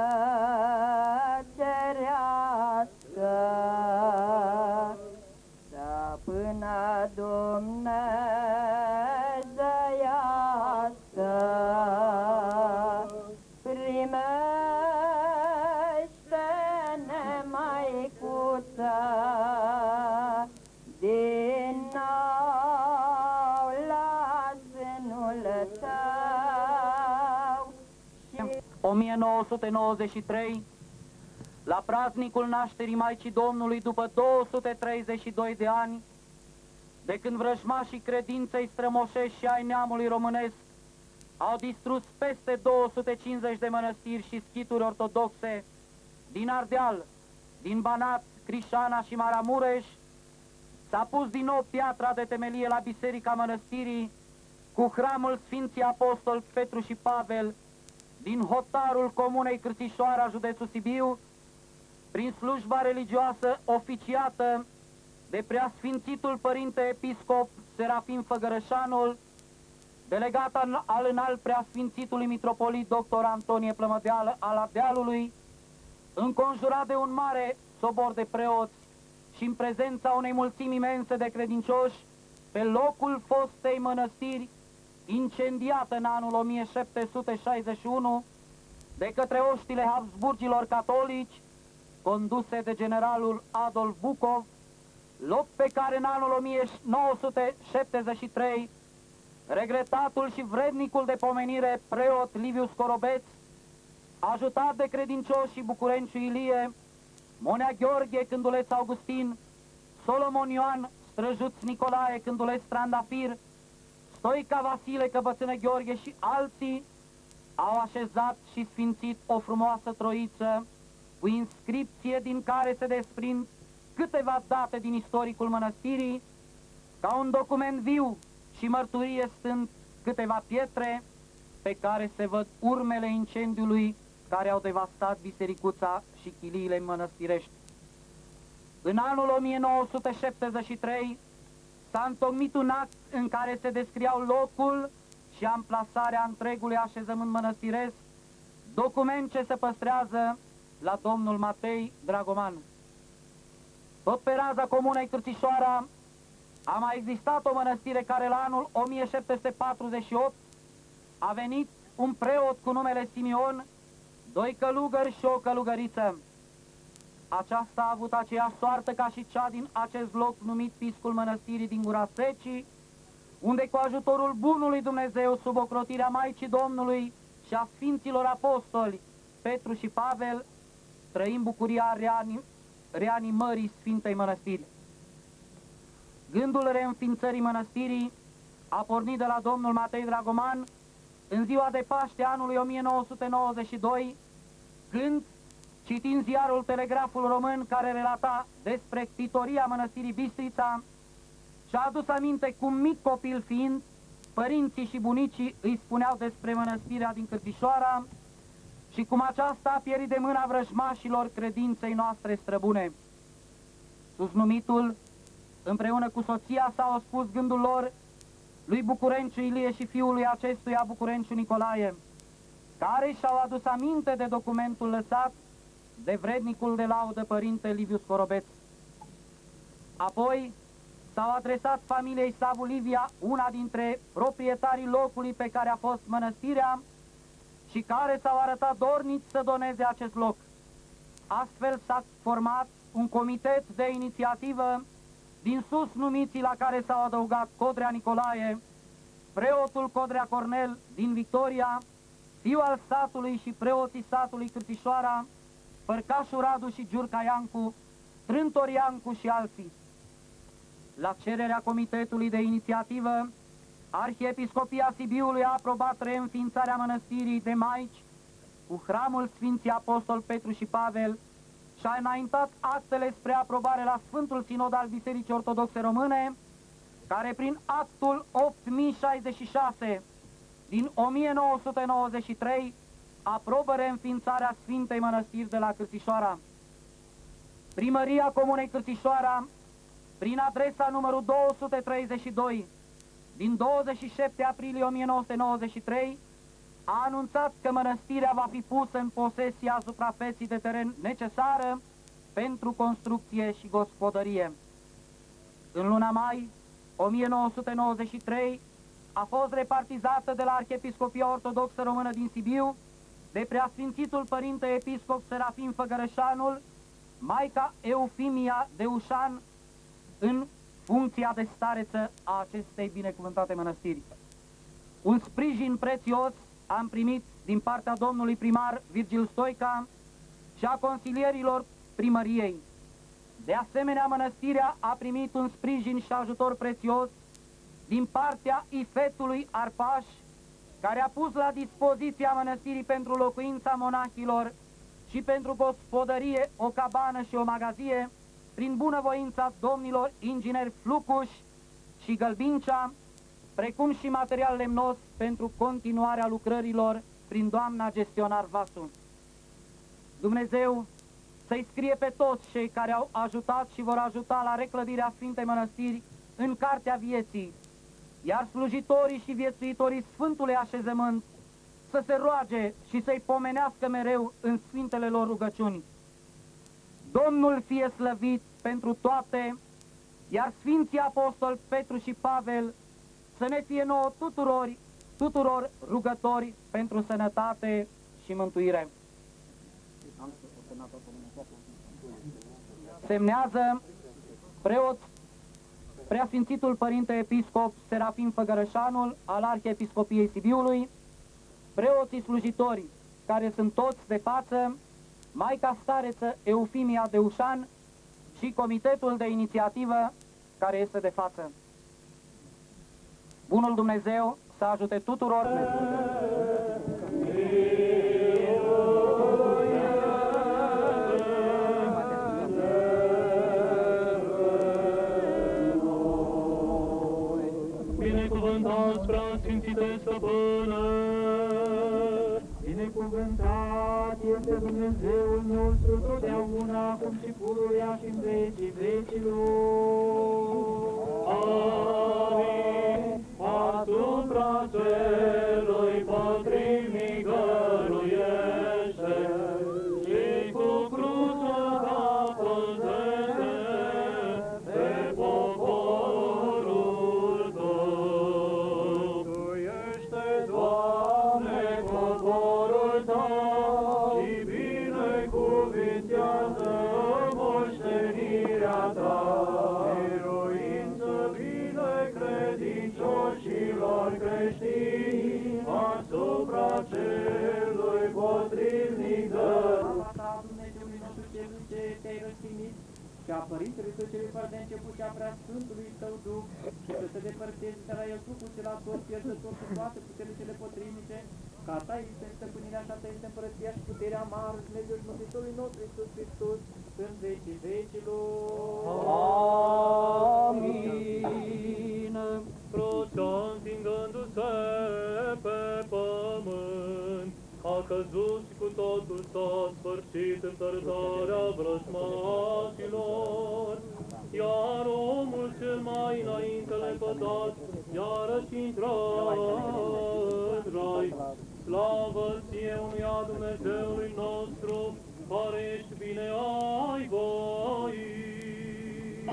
cerească, stăpână dumnezeiască, primește-ne, Măicuță, din nou la sânul tău. o mie nouă sute nouăzeci și trei, la praznicul nașterii Maicii Domnului, după două sute treizeci și doi de ani, de când vrăjmașii credinței strămoșești și ai neamului românesc au distrus peste două sute cincizeci de mănăstiri și schituri ortodoxe din Ardeal, din Banat, Crișana și Maramureș, s-a pus din nou piatra de temelie la Biserica Mănăstirii cu hramul Sfinții Apostoli Petru și Pavel din hotarul Comunei Cârțișoara, județul Sibiu, prin slujba religioasă oficiată de Preasfințitul Părinte Episcop Serafim Făgărășanul, delegat al înalt Preasfințitului Mitropolit doctor Antonie Plămădeală al Ardealului, înconjurat de un mare sobor de preoți și în prezența unei mulțimi imense de credincioși, pe locul fostei mănăstiri, incendiată în anul o mie șapte sute șaizeci și unu de către oștile Habsburgilor catolici, conduse de generalul Adolf Bucov, loc pe care în anul o mie nouă sute șaptezeci și trei regretatul și vrednicul de pomenire preot Liviu Scorobeț, ajutat de credincioșii Bucurenciu Ilie, Monea Gheorghe Cânduleț Augustin, Solomon Ioan Străjuț Nicolae Cânduleț Trandafir, Stoica Vasile Căbățână Gheorghe și alții, au așezat și sfințit o frumoasă troiță cu inscripție din care se desprind câteva date din istoricul mănăstirii, ca un document viu și mărturie stând câteva pietre pe care se văd urmele incendiului care au devastat bisericuța și chiliile mănăstirești. În anul o mie nouă sute șaptezeci și trei s-a întocmit un act în care se descriau locul și amplasarea întregului așezământ mănăstiresc, document ce se păstrează la domnul Matei Dragoman. Tot pe raza comunei Cârțișoara a mai existat o mănăstire care la anul o mie șapte sute patruzeci și opt a venit un preot cu numele Simion, doi călugări și o călugăriță. Aceasta a avut aceeași soartă ca și cea din acest loc numit Piscul Mănăstirii din Gura Secii, unde cu ajutorul bunului Dumnezeu, sub ocrotirea Maicii Domnului și a Sfinților Apostoli Petru și Pavel, trăim bucuria reanim reanimării Sfintei Mănăstiri. Gândul reînființării mănăstirii a pornit de la domnul Matei Dragoman în ziua de Paște anului o mie nouă sute nouăzeci și doi, când, citind ziarul Telegraful Român care relata despre ctitoria mănăstirii Bistrița, și-a adus aminte cum mic copil fiind, părinții și bunicii îi spuneau despre mănăstirea din Cârțișoara și cum aceasta a pierit de mâna vrăjmașilor credinței noastre străbune. Susnumitul, împreună cu soția sa, au spus gândul lor lui Bucurenciu Ilie și fiului acestuia Bucurenciu Nicolae, care și-au adus aminte de documentul lăsat de vrednicul de laudă părinte Liviu Scorobeț. Apoi s-au adresat familiei Savu Livia, una dintre proprietarii locului pe care a fost mănăstirea și care s-au arătat dorniți să doneze acest loc. Astfel s-a format un comitet de inițiativă din sus numiții, la care s-au adăugat Codrea Nicolae, preotul Codrea Cornel din Victoria, fiul al satului și preoții satului Cârțișoara, Părcașul Radu și Giurca Iancu, Trântor Iancu și alții. La cererea comitetului de inițiativă, Arhiepiscopia Sibiului a aprobat reînființarea mănăstirii de Maici cu hramul Sfinții Apostol Petru și Pavel și a înaintat actele spre aprobare la Sfântul Sinod al Bisericii Ortodoxe Române, care prin actul opt mii șaizeci și șase din o mie nouă sute nouăzeci și trei aprobă reînființarea Sfintei Mănăstiri de la Cârțișoara. Primăria Comunei Cârțișoara, prin adresa numărul două sute treizeci și doi din douăzeci și șapte aprilie o mie nouă sute nouăzeci și trei, a anunțat că mănăstirea va fi pusă în posesia suprafeții de teren necesară pentru construcție și gospodărie. În luna mai o mie nouă sute nouăzeci și trei a fost repartizată de la Arhiepiscopia Ortodoxă Română din Sibiu de Preasfințitul Părinte Episcop Serafim Făgărășanul, Maica Eufimia de Ușan, în funcția de stareță a acestei binecuvântate mănăstiri. Un sprijin prețios am primit din partea domnului primar Virgil Stoica și a consilierilor primăriei. De asemenea, mănăstirea a primit un sprijin și ajutor prețios din partea ifetului Arpaș, care a pus la dispoziția mănăstirii pentru locuința monahilor și pentru gospodărie o cabană și o magazie, prin bunăvoința domnilor ingineri Flucuș și Gălbincea, precum și material lemnos pentru continuarea lucrărilor prin doamna gestionar Vasu. Dumnezeu să-i scrie pe toți cei care au ajutat și vor ajuta la reclădirea Sfintei Mănăstiri în Cartea Vieții, iar slujitorii și viețuitorii Sfântului Așezământ să se roage și să-i pomenească mereu în sfintele lor rugăciuni. Domnul fie slăvit pentru toate, iar Sfinții Apostoli Petru și Pavel să ne fie nouă tuturor, tuturor rugători pentru sănătate și mântuire. Semnează preot Preasfințitul Părinte Episcop Serafim Făgărășanul al Arhiepiscopiei Sibiului, preoții slujitori, care sunt toți de față, Maica Stareță Eufimia de Ușan și Comitetul de Inițiativă, care este de față. Bunul Dumnezeu să ajute tuturor. Binecuvântați, preasfințite stăpână! Binecuvântat este Dumnezeul nostru totdeauna, acum și pururea și în vecii vecilor. Amin. Asupra celui pătrimii găruiește și cu crucea ta păzește pe poporul tău. Mântuiește, Doamne, poporul tău și binecuvintează moștenirea ta. biruință, binecredincioșilor creștini, Asupra celui potrivnic dă. Ta, Dumnezeului nostru celui ce te-ai răstignit, și a Părintelui Tău celui fără de început și a Preasfântului Tău Duh, și să te depărtezi de la El Trupul cel tot pierzător cu toate puterile cele potrivnice, ca Ta este stăpânirea și a Ta este împărăția și puterea mare, Dumnezeu și Mântuitorului nostru Iisus Hristos, în vecii vecilor. Amin. Crucea întingându-se pe pământ, a căzut și cu totul s-a sfârșit în tărătarea vrăjmașilor, iar omul cel mai înainte lepădat, iarăși intră în rai. Slavă ție unuia Dumnezeului nostru, care ești bine ai voit.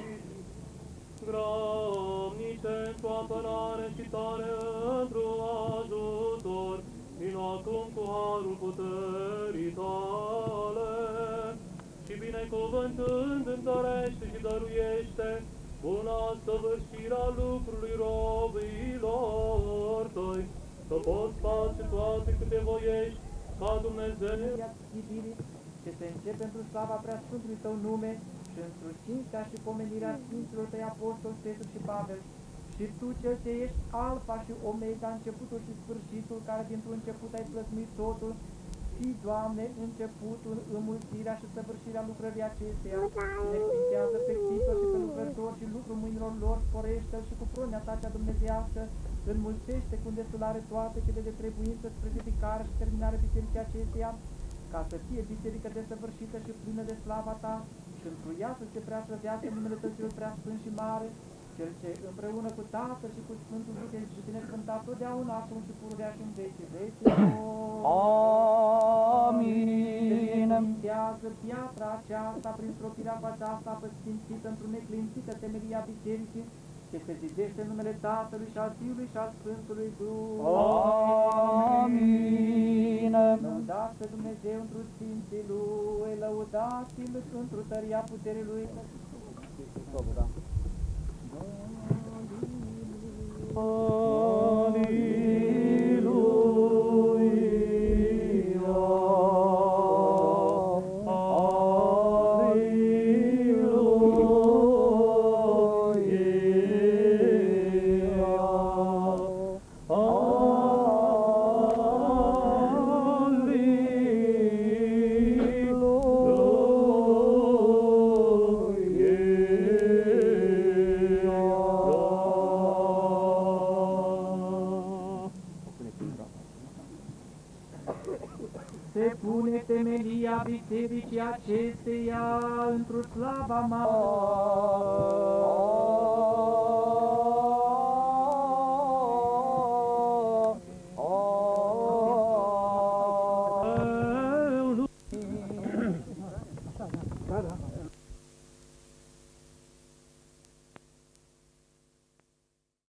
Gramnice cu apărare și tare într-o ajutor, vino acum cu harul puterii tale, și binecuvântând întărește și dăruiește buna săvârșirea lucrului robilor tăi, să poți face toate câte voiești ca Dumnezeu. Iubirii, ce se începe pentru slava Preasfântului Tău nume și într-o cinstea și pomenirea Sfinților Tăi Apostoli Petru și Pavel, și Tu, Cel ce ești Alfa și Omega, începutul și sfârșitul, care dintr-un început ai plăsmuit totul, fii, Doamne, începutul, înmulțirea și săvârșirea lucrării acesteia, binecuvântează pe Titor și pe lucrători și lucrul mâinilor lor, sporește-l și cu pronea Ta cea dumnezeiască, înmulțește cu îndestulare toate cele de trebuință spre ridicare și terminare bisericii acesteia, ca să fie biserică desăvârșită și plină de slava Ta, și întru ea să se preaslăvească numele Tău cel preasfânt și mare, Cel ce împreună cu Tatăl și cu Sfântul Duh este binecuvântat totdeauna, acum și pururea și în vecii vecii. Amin. Sfințează piatra aceasta prin stropirea cu aceasta păsfințită într-o neclintită temelia bisericii, ce se zidește în numele Tatălui și al Fiului și al Sfântului Duh. Amin. Lăudați pe Dumnezeu într-o Sfinții Lui, lăudați-L într-o tăria puterii Lui. Se pune temelia bisericii acesteia într-o slava mare.